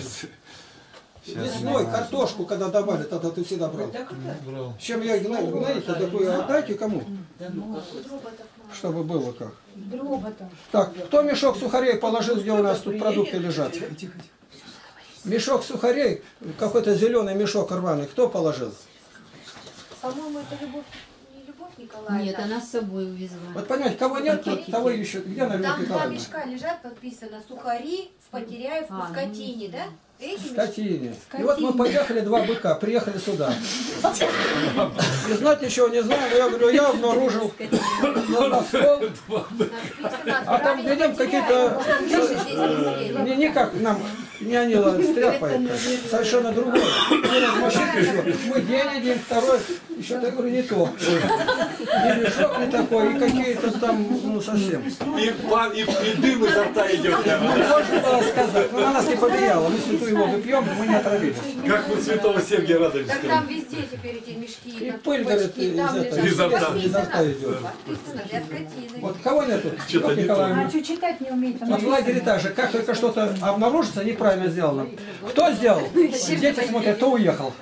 Весной картошку, когда давали, тогда ты всегда брал. Брал. Чем я знаете, такое отдайте кому? Чтобы было как. Так, кто мешок сухарей положил, где у нас тут продукты лежат? Мешок сухарей, какой-то зеленый мешок рваный, кто положил? По-моему, это Любовь Николаевна. Нет, она с собой увезла. Вот понимаете, кого нет, того ищут. Где она, Любовь Там два Николаевна? мешка лежат, подписано сухари в Потеряевку, скотине, да? Эти мешки? Скотине. И вот мы поехали, 2 быка, приехали сюда. И знать ничего не знаю, но я говорю, я обнаружил на стол, а там глядим какие-то, не как нам нянила стряпает, совершенно другое. Мы день один, второй, еще я говорю, не то. И мешок не такой, и какие-то там, ну совсем. И дым изо рта идет. Можно было сказать, но на нас не повлияло, мы святую воду пьем, мы не отравились. Как мы святого Сергия радовались. Так там везде теперь эти мешки, И пыль, говорит, изо рта идет. Подписано для скотины. Вот кого нету? Любовь Николаевна. что читать не умеет? Вот в лагере так же, как только что-то обнаружится, неправильно сделано. Кто сделал? Дети смотрят, кто уехал.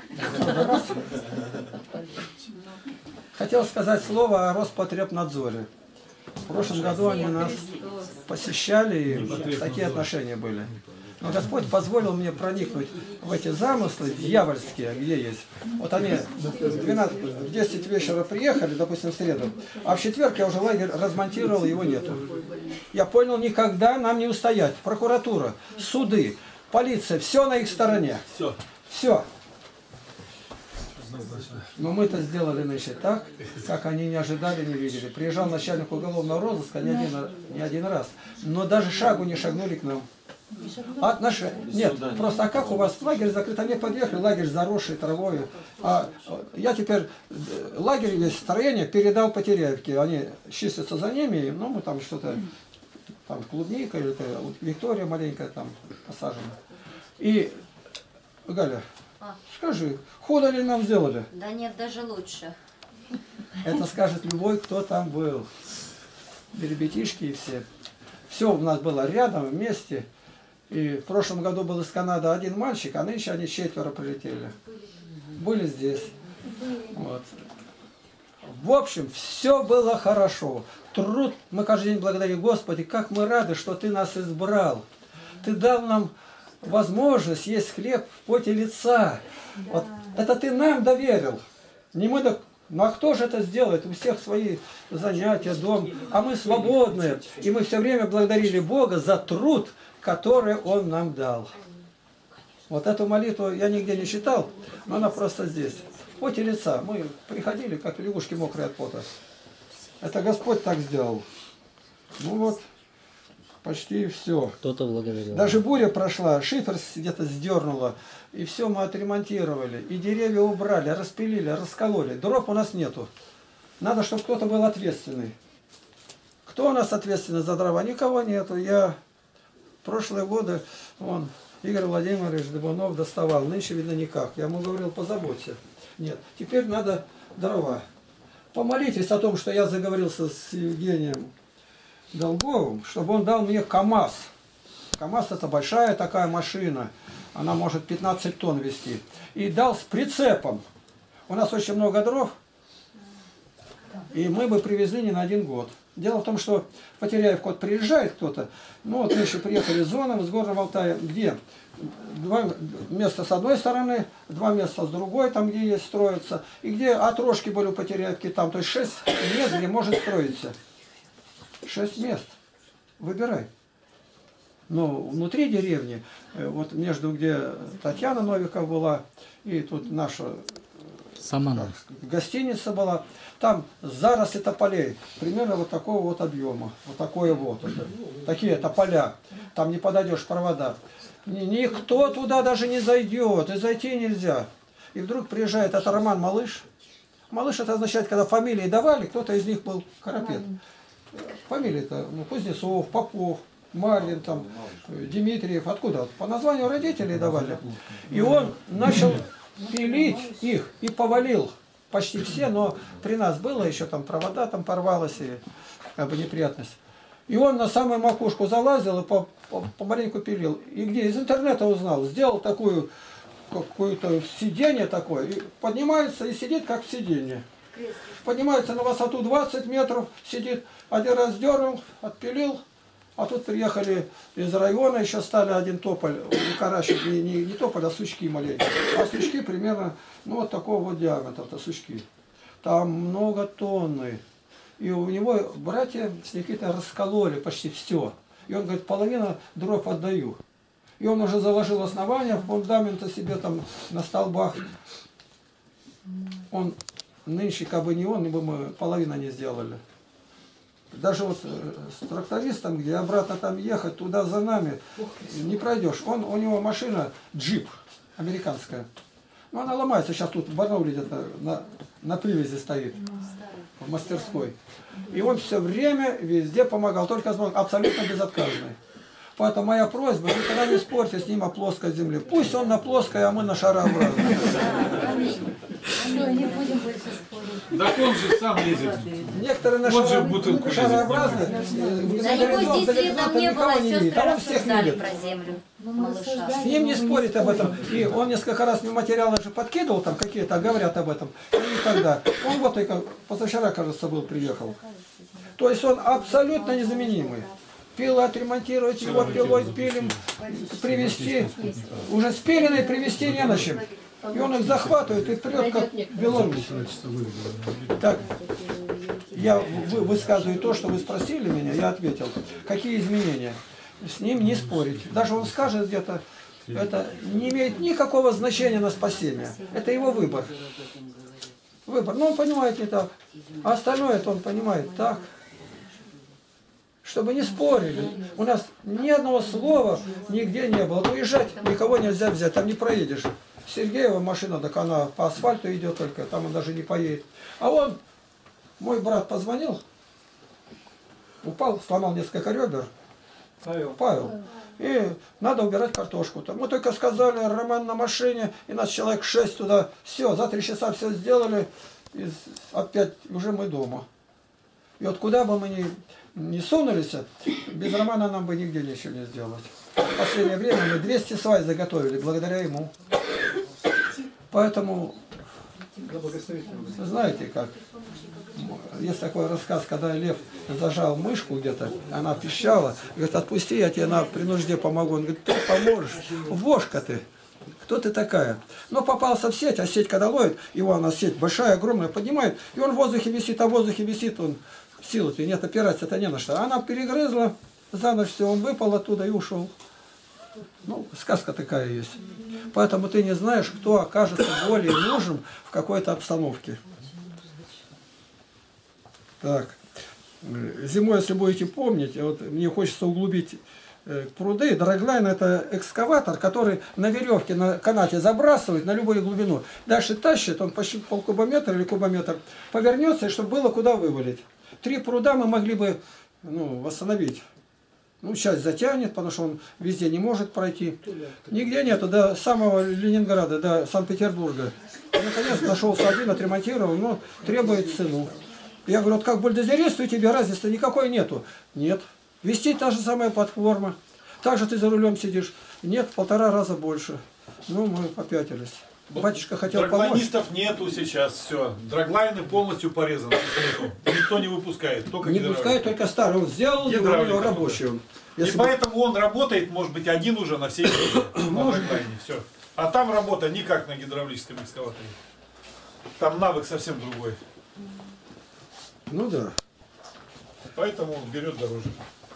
Хотел сказать слово о Роспотребнадзоре. В прошлом году они нас посещали, и такие отношения были. Но Господь позволил мне проникнуть в эти замыслы дьявольские, где есть. Вот они в 10 вечера приехали, допустим, в среду, а в четверг я уже лагерь размонтировал, его нету. Я понял, никогда нам не устоять. Прокуратура, суды, полиция, все на их стороне. Все. Но мы это сделали, значит, так, как они не ожидали, не видели. Приезжал начальник уголовного розыска не один раз, но даже шагу не шагнули к нам. Нет, просто а как у вас лагерь закрыт? Они подъехали, лагерь заросший травой. А я теперь лагерь весь строение передал Потеряевке. Они числятся за ними, но мы там что-то, там клубника или вот Виктория маленькая там посажена. И Галя, скажи, худо ли нам сделали? Да нет, даже лучше. Это скажет любой, кто там был. И ребятишки, и все. Все у нас было рядом, вместе. И в прошлом году был из Канады один мальчик, а нынче они 4 прилетели. Были здесь. Вот. В общем, все было хорошо. Труд, мы каждый день благодарим Господи, как мы рады, что Ты нас избрал. Ты дал нам возможность есть хлеб в поте лица. Вот. Это Ты нам доверил. Не мы, ну а кто же это сделает? У всех свои занятия, дом. А мы свободные. И мы все время благодарили Бога за труд, который Он нам дал. Вот эту молитву я нигде не читал, но она просто здесь. В поте лица. Мы приходили, как лягушки мокрые от пота. Это Господь так сделал. Ну вот, почти все. Кто-то благодарил. Даже буря прошла, шифер где-то сдернула. И все мы отремонтировали. И деревья убрали, распилили, раскололи. Дров у нас нету. Надо, чтобы кто-то был ответственный. Кто у нас ответственный за дрова? Никого нету. Я прошлые годы, Игорь Владимирович Дыбунов доставал. Нынче, видно, никак. Я ему говорил, позаботься. Нет. Теперь надо дрова. Помолитесь о том, что я заговорился с Евгением Долговым, чтобы он дал мне КАМАЗ. КАМАЗ это большая такая машина. Она может 15 тонн вести. И дал с прицепом. У нас очень много дров. И мы бы привезли не на 1 год. Дело в том, что в Потеряевку вот приезжает кто-то. Мы еще приехали с Зоном, с Горного Алтая, где 2 места с одной стороны, 2 места с другой, там где есть строятся. И где отрожки были у Потеряевки, там, то есть 6 мест, где может строиться. 6 мест. Выбирай. Но внутри деревни, вот между где Татьяна Новикова была, и тут наша гостиница была, там заросли тополей, примерно вот такого вот объема, вот такое вот. Такие тополя, там не подойдешь, провода. Никто туда даже не зайдет, и зайти нельзя. И вдруг приезжает это Роман Малыш. Малыш это означает, когда фамилии давали, кто-то из них был Карапет. Фамилии-то Кузнецов, Попов, Марлин, там, Дмитриев, откуда? По названию родителей давали. И он начал пилить их и повалил почти все, но при нас было еще там провода, там порвалось, и как бы неприятность. И он на самую макушку залазил и помаленьку пилил. И где? Из интернета узнал. Сделал такую, какое-то сиденье такое, и поднимается и сидит как в сиденье. Поднимается на высоту 20 метров, сидит, 1 раз дернул, отпилил. А тут приехали из района, еще стали 1 тополь укорачивать, не тополь, а сучки маленькие. А сучки примерно, вот такого вот диаметра-то сучки. Там много тонны. И у него братья с Никитой раскололи почти все. И он говорит, половину дров отдаю. И он уже заложил основание, фундамента себе там на столбах. Он нынче, как бы не он, мы половину не сделали. Даже вот с трактористом, где обратно там ехать, туда за нами, не пройдешь. У него машина джип американская. Но она ломается, сейчас тут в Барнауле где-то на привязи стоит, в мастерской. И он все время везде помогал, только абсолютно безотказный. Поэтому моя просьба, никогда не спорьте с ним о плоской земле. Пусть он на плоской, а мы на шарообразной. Так он же сам ездит. Некоторые на шарообразные. На него здесь летом не было, сестры рассуждали про землю. С ним не спорит об этом. И он несколько раз мне материалы же подкидывал, там какие-то говорят об этом. И никогда. Он вот только позавчера, кажется, приехал. То есть он абсолютно незаменимый. Пилы отремонтировать, его пилой пилим, привезти. Уже спиленный привезти не на чем. И он их захватывает и прет, как Беларусь. Так, я высказываю то, что вы спросили меня, я ответил. Какие изменения? С ним не спорить. Даже он скажет где-то, это не имеет никакого значения на спасение. Это его выбор. Выбор. Но он понимает не так. А остальное это он понимает так. Чтобы не спорили. У нас ни одного слова нигде не было. Уезжать никого нельзя взять, там не проедешь. Сергеева машина, так она по асфальту идет только, там он даже не поедет. А он, мой брат позвонил, упал, сломал несколько ребер. Павел. И надо убирать картошку. Мы только сказали, Роман на машине, и нас человек 6 туда. Все, за 3 часа все сделали, и опять уже мы дома. И вот куда бы мы ни сунулись, без Романа нам бы нигде ничего не сделать. В последнее время мы 200 свай заготовили, благодаря ему. Поэтому, знаете как, есть такой рассказ, когда лев зажал мышку где-то, она пищала, говорит, отпусти, я тебе при нужде помогу. Он говорит, ты поможешь, вошка ты. Кто ты такая? Но попался в сеть, а сеть когда ловит, его она сеть большая, огромная, поднимает, и он в воздухе висит, а в воздухе висит, он силы-то нет, опираться-то не на что. Она перегрызла, за ночь все, он выпал оттуда и ушел. Ну, сказка такая есть. Поэтому ты не знаешь, кто окажется более нужен в какой-то обстановке. Так. Зимой, если будете помнить, вот мне хочется углубить пруды. Драглайн — это экскаватор, который на веревке, на канате забрасывает на любую глубину. Дальше тащит, он почти полкубометра или кубометр, повернется, чтобы было куда вывалить. 3 пруда мы могли бы восстановить. Ну, часть затянет, потому что он везде не может пройти. Нигде нету, до самого Ленинграда, до Санкт-Петербурга. Наконец нашелся один, отремонтировал, но требует цену. Я говорю, вот как бульдозерист, у тебя разницы никакой нету. Нет. Вести та же самая платформа. Также ты за рулем сидишь. Нет, в 1,5 раза больше. Ну, мы попятились. Батюшка хотел помочь. Драглайнистов нету сейчас, все. Драглайны полностью порезаны. Никто не выпускает, только не выпускает, только старый. Он сделал, его рабочий. И поэтому он работает, может быть, один уже на всей драглайне. Все. А там работа не как на гидравлическом экскаваторе. Там навык совсем другой. Ну да. Поэтому он берет дороже.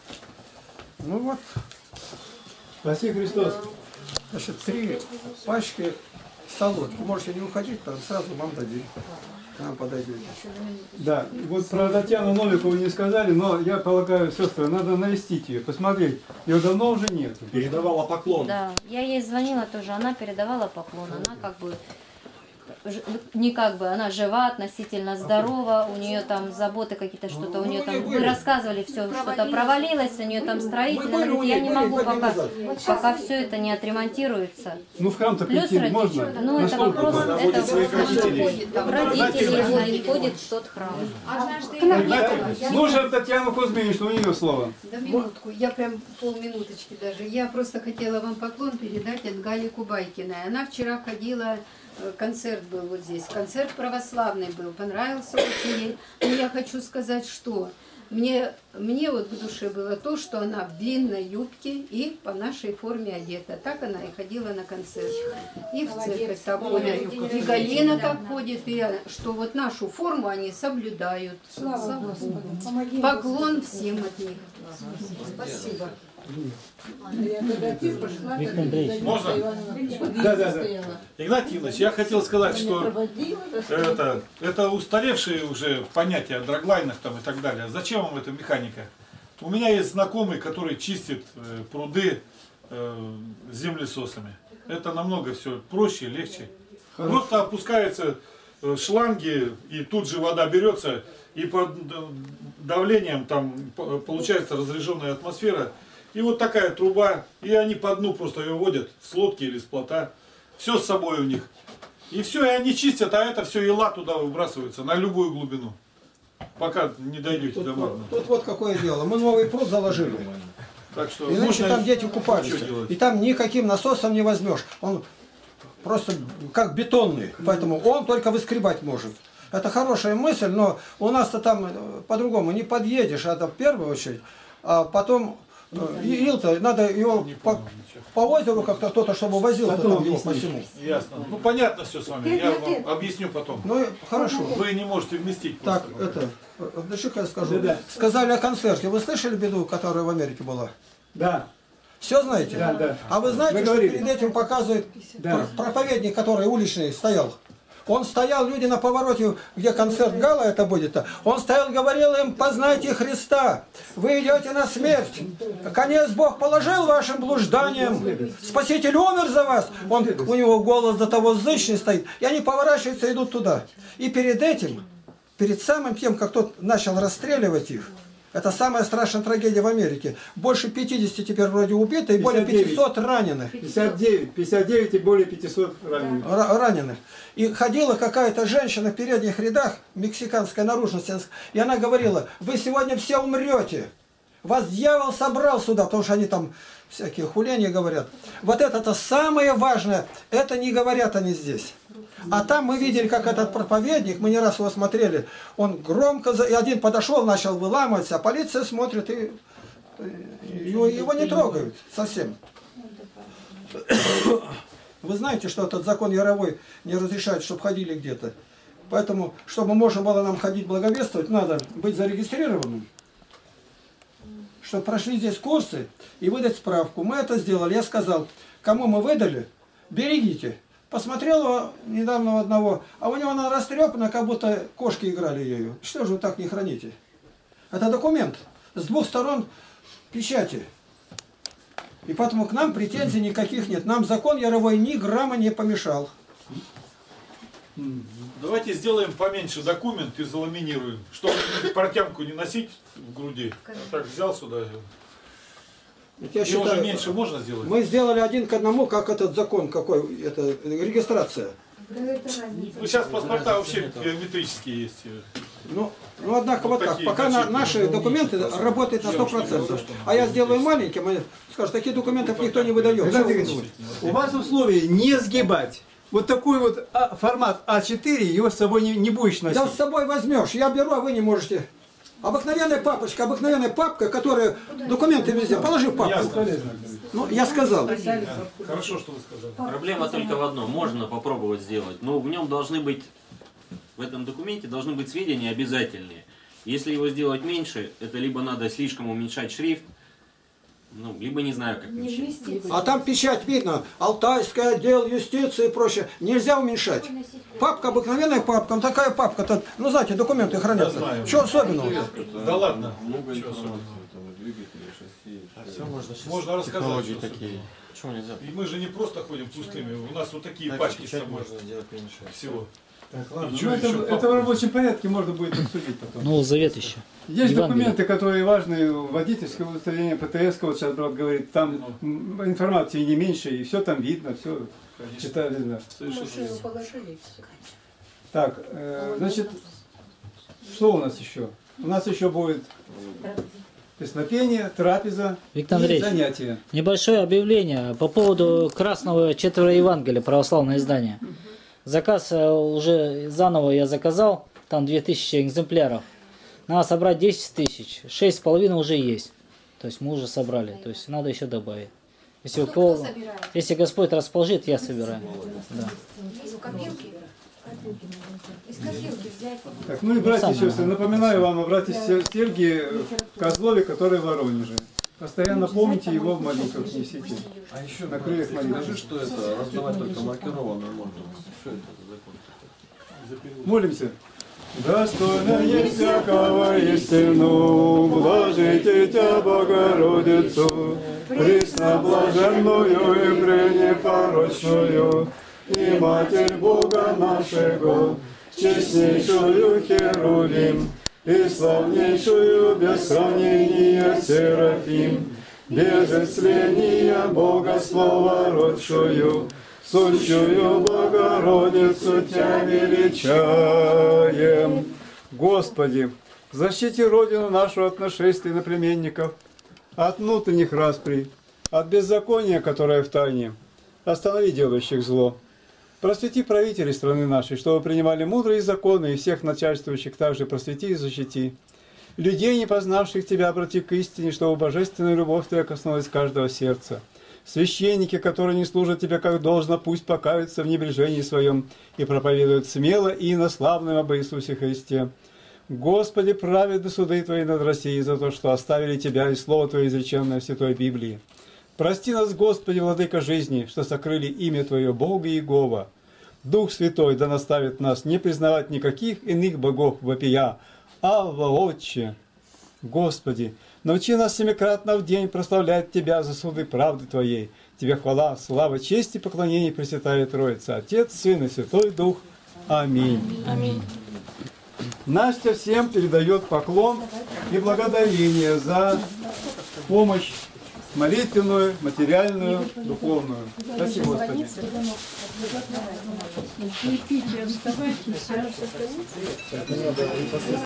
Ну вот. Спаси Христос. Значит, 3 пачки солодки. Можете не уходить, там сразу вам дадим. Нам подойдете. Да, вот про Татьяну Новикову не сказали, но я полагаю, сестры, надо навестить ее, посмотреть. Ее давно уже нет. Передавала поклон. Да, я ей звонила тоже, она передавала поклон. Она как бы, не как бы, она жива, относительно здорова, у нее там заботы какие-то, что-то у нее там, вы рассказывали, все что-то провалилось, у нее там строительство, она говорит, я не могу, пока все это не отремонтируется. Ну в храм-то плюс прийти можно? Ну это вопрос, это своих родителей. Родители, она ходит в тот храм. Слушай Татьяну Кузьминичну, у нее слово. Да минутку, я прям полминуточки даже. Я просто хотела вам поклон передать от Гали Кубайкиной. Она вчера ходила, концерт был вот здесь, концерт православный был, понравился очень ей. Но я хочу сказать, что мне вот в душе было то, что она в длинной юбке и по нашей форме одета. Так она и ходила на концерт. И в церковь так ходят, и Галина так ходит, и что вот нашу форму они соблюдают. Слава Господу. Помоги. Поклон всем от них. Спасибо. Можно? Да. Игнатий Иванович, я хотел сказать, что это устаревшие уже понятия о драглайнах там и так далее. Зачем вам эта механика? У меня есть знакомый, который чистит пруды землесосами. Это намного все проще, легче. Просто опускаются шланги, и тут же вода берется, и под давлением там получается разряженная атмосфера. И вот такая труба, и они по дну просто ее водят с лодки или с плота. Все с собой у них. И все, и они чистят, а это все ила туда выбрасывается на любую глубину. Пока не дойдете до магна. Тут вот какое дело. Мы новый пруд заложили. Так что иначе там дети купались. И там никаким насосом не возьмешь. Он просто как бетонный. Поэтому он только выскребать может. Это хорошая мысль, но у нас-то там по-другому не подъедешь. Это в первую очередь. А потом... Ил-то надо его по озеру как-то кто-то, чтобы возил его по всему. Ясно. Ну понятно все с вами. Я вам объясню потом. Ну хорошо. Вы не можете вместить. Так, дальше-ка я скажу. Да. Сказали о концерте. Вы слышали беду, которая в Америке была? Да. Все знаете? Да. А вы знаете, что перед этим показывает проповедник, который уличный стоял? Он стоял, люди на повороте, где концерт Гала это будет, он стоял, говорил им, познайте Христа, вы идете на смерть, конец Бог положил вашим блужданием, Спаситель умер за вас, у него голос до того зычный стоит, и они поворачиваются и идут туда. И перед этим, перед самым тем, как тот начал расстреливать их, это самая страшная трагедия в Америке. Больше 50 теперь вроде убито и 59. более 500 раненых. 59 и более 500 раненых. Раненых. И ходила какая-то женщина в передних рядах, мексиканской наружности, и она говорила, вы сегодня все умрете. Вас дьявол собрал сюда, потому что они там всякие хуления говорят. Вот это-то самое важное, это не говорят они здесь. А там мы видели, как этот проповедник, мы не раз его смотрели, он громко, и один подошел, начал выламываться, а полиция смотрит, и его не трогают совсем. Вы знаете, что этот закон Яровой не разрешает, чтобы ходили где-то. Поэтому, чтобы можно было нам ходить благовествовать, надо быть зарегистрированным. Чтобы прошли здесь курсы и выдать справку. Мы это сделали. Я сказал, кому мы выдали, берегите. Посмотрел его недавно одного, а у него она растрепана, как будто кошки играли ею. Что же вы так не храните? Это документ с двух сторон печати. И поэтому к нам претензий никаких нет. Нам закон Яровой ни грамма не помешал. Давайте сделаем поменьше документ и заламинируем, чтобы портянку не носить в груди. А так взял сюда. Я И считаю, уже меньше можно сделать? мы сделали 1 к 1, как этот закон какой, это регистрация. Ну, сейчас паспорта вообще биометрические есть. Ну, однако вот так, такие пока начитки. наши документы работают на 100%. А я сделаю маленьким, и скажут, таких документов никто не выдает. Александр Игоревич, у вас условие не сгибать. Вот такой вот формат А4, его с собой не будешь носить. Да с собой возьмешь, я беру, а вы не можете. Обыкновенная папочка, обыкновенная папка, которая документы везде, положи в папку. Ну, я сказал. Хорошо, что вы сказали. Проблема только в одном. Можно попробовать сделать, но в нем должны быть, в этом документе должны быть сведения обязательные. Если его сделать меньше, это либо надо слишком уменьшать шрифт, ну, либо не знаю, как уменьшить. А там печать видно, Алтайский отдел юстиции и прочее. Нельзя уменьшать. Папка, обыкновенная папка, такая папка, ну знаете, документы хранятся. Что особенного? Да ладно. Много Чего информации, особенного? там, и двигатели, шасси. Все можно сейчас. Можно рассказать. Что такие. Почему нельзя? И мы же не просто ходим пустыми, у нас вот такие пачки с собой. Можно сделать меньше. Всего. Так, ладно. И чё Ну, еще? это в рабочем порядке можно будет обсудить потом. Новый Завет еще. Есть Евангелие. документы, которые важны, водительское удостоверение, ПТС, вот сейчас брат говорит, там информации не меньше, и все там видно, все читали. Да. Машину положили и все. Так, значит, что у нас еще? У нас еще будет песнопение, трапеза Виктор и Андреевич, занятия. небольшое объявление по поводу красного четверо Евангелия, православное издание. Заказ уже заново я заказал, там 2000 экземпляров. Надо собрать 10 тысяч, 6,5 уже есть. То есть мы уже собрали, то есть надо еще добавить. Если, у кого, собирает? если Господь расположит, я собираю. Да. Из копилки? Из копилки взять. Так, ну и братья и сестры, напоминаю вам о брате Сергии Козлове, который в Воронеже. Постоянно помните его в молитвах, несите. А еще На крыльях молитвы. скажи, что это раздавать только маркированную можно. Что это за закон? Молимся. Достойно всякого истину, блажите Тя, Богородицу, пресноблаженную и пренепорочную, и Матерь Бога нашего, честнейшую Херувим, и славнейшую без сравнения Серафим, без исцеления Бога Слова родшую, сущую Богородицу Тя величаем. Господи, защити Родину нашу от нашествий иноплеменников, от внутренних расприй, от беззакония, которое в тайне. Останови делающих зло. Просвети правителей страны нашей, чтобы принимали мудрые законы, и всех начальствующих также просвети и защити. Людей, не познавших Тебя, обрати к истине, чтобы божественная любовь Твоя коснулась каждого сердца. Священники, которые не служат Тебе как должно, пусть покаются в небрежении своем и проповедуют смело и инославным об Иисусе Христе. Господи, праведны суды Твои над Россией за то, что оставили Тебя и Слово Твое, изреченное в Святой Библии. Прости нас, Господи, Владыка жизни, что сокрыли имя Твое, Бога Иегова. Дух Святой да наставит нас не признавать никаких иных богов вопия, Авва, Отче. Господи, научи нас семикратно в день прославлять Тебя за суды правды Твоей. Тебе хвала, слава, честь и поклонение, Пресвятая Троица, Отец, Сын и Святой Дух. Аминь. Аминь. Настя всем передает поклон и благодарение за помощь молитвенную, материальную, духовную. Спасибо, Господи. Не пейте, оставайтесь.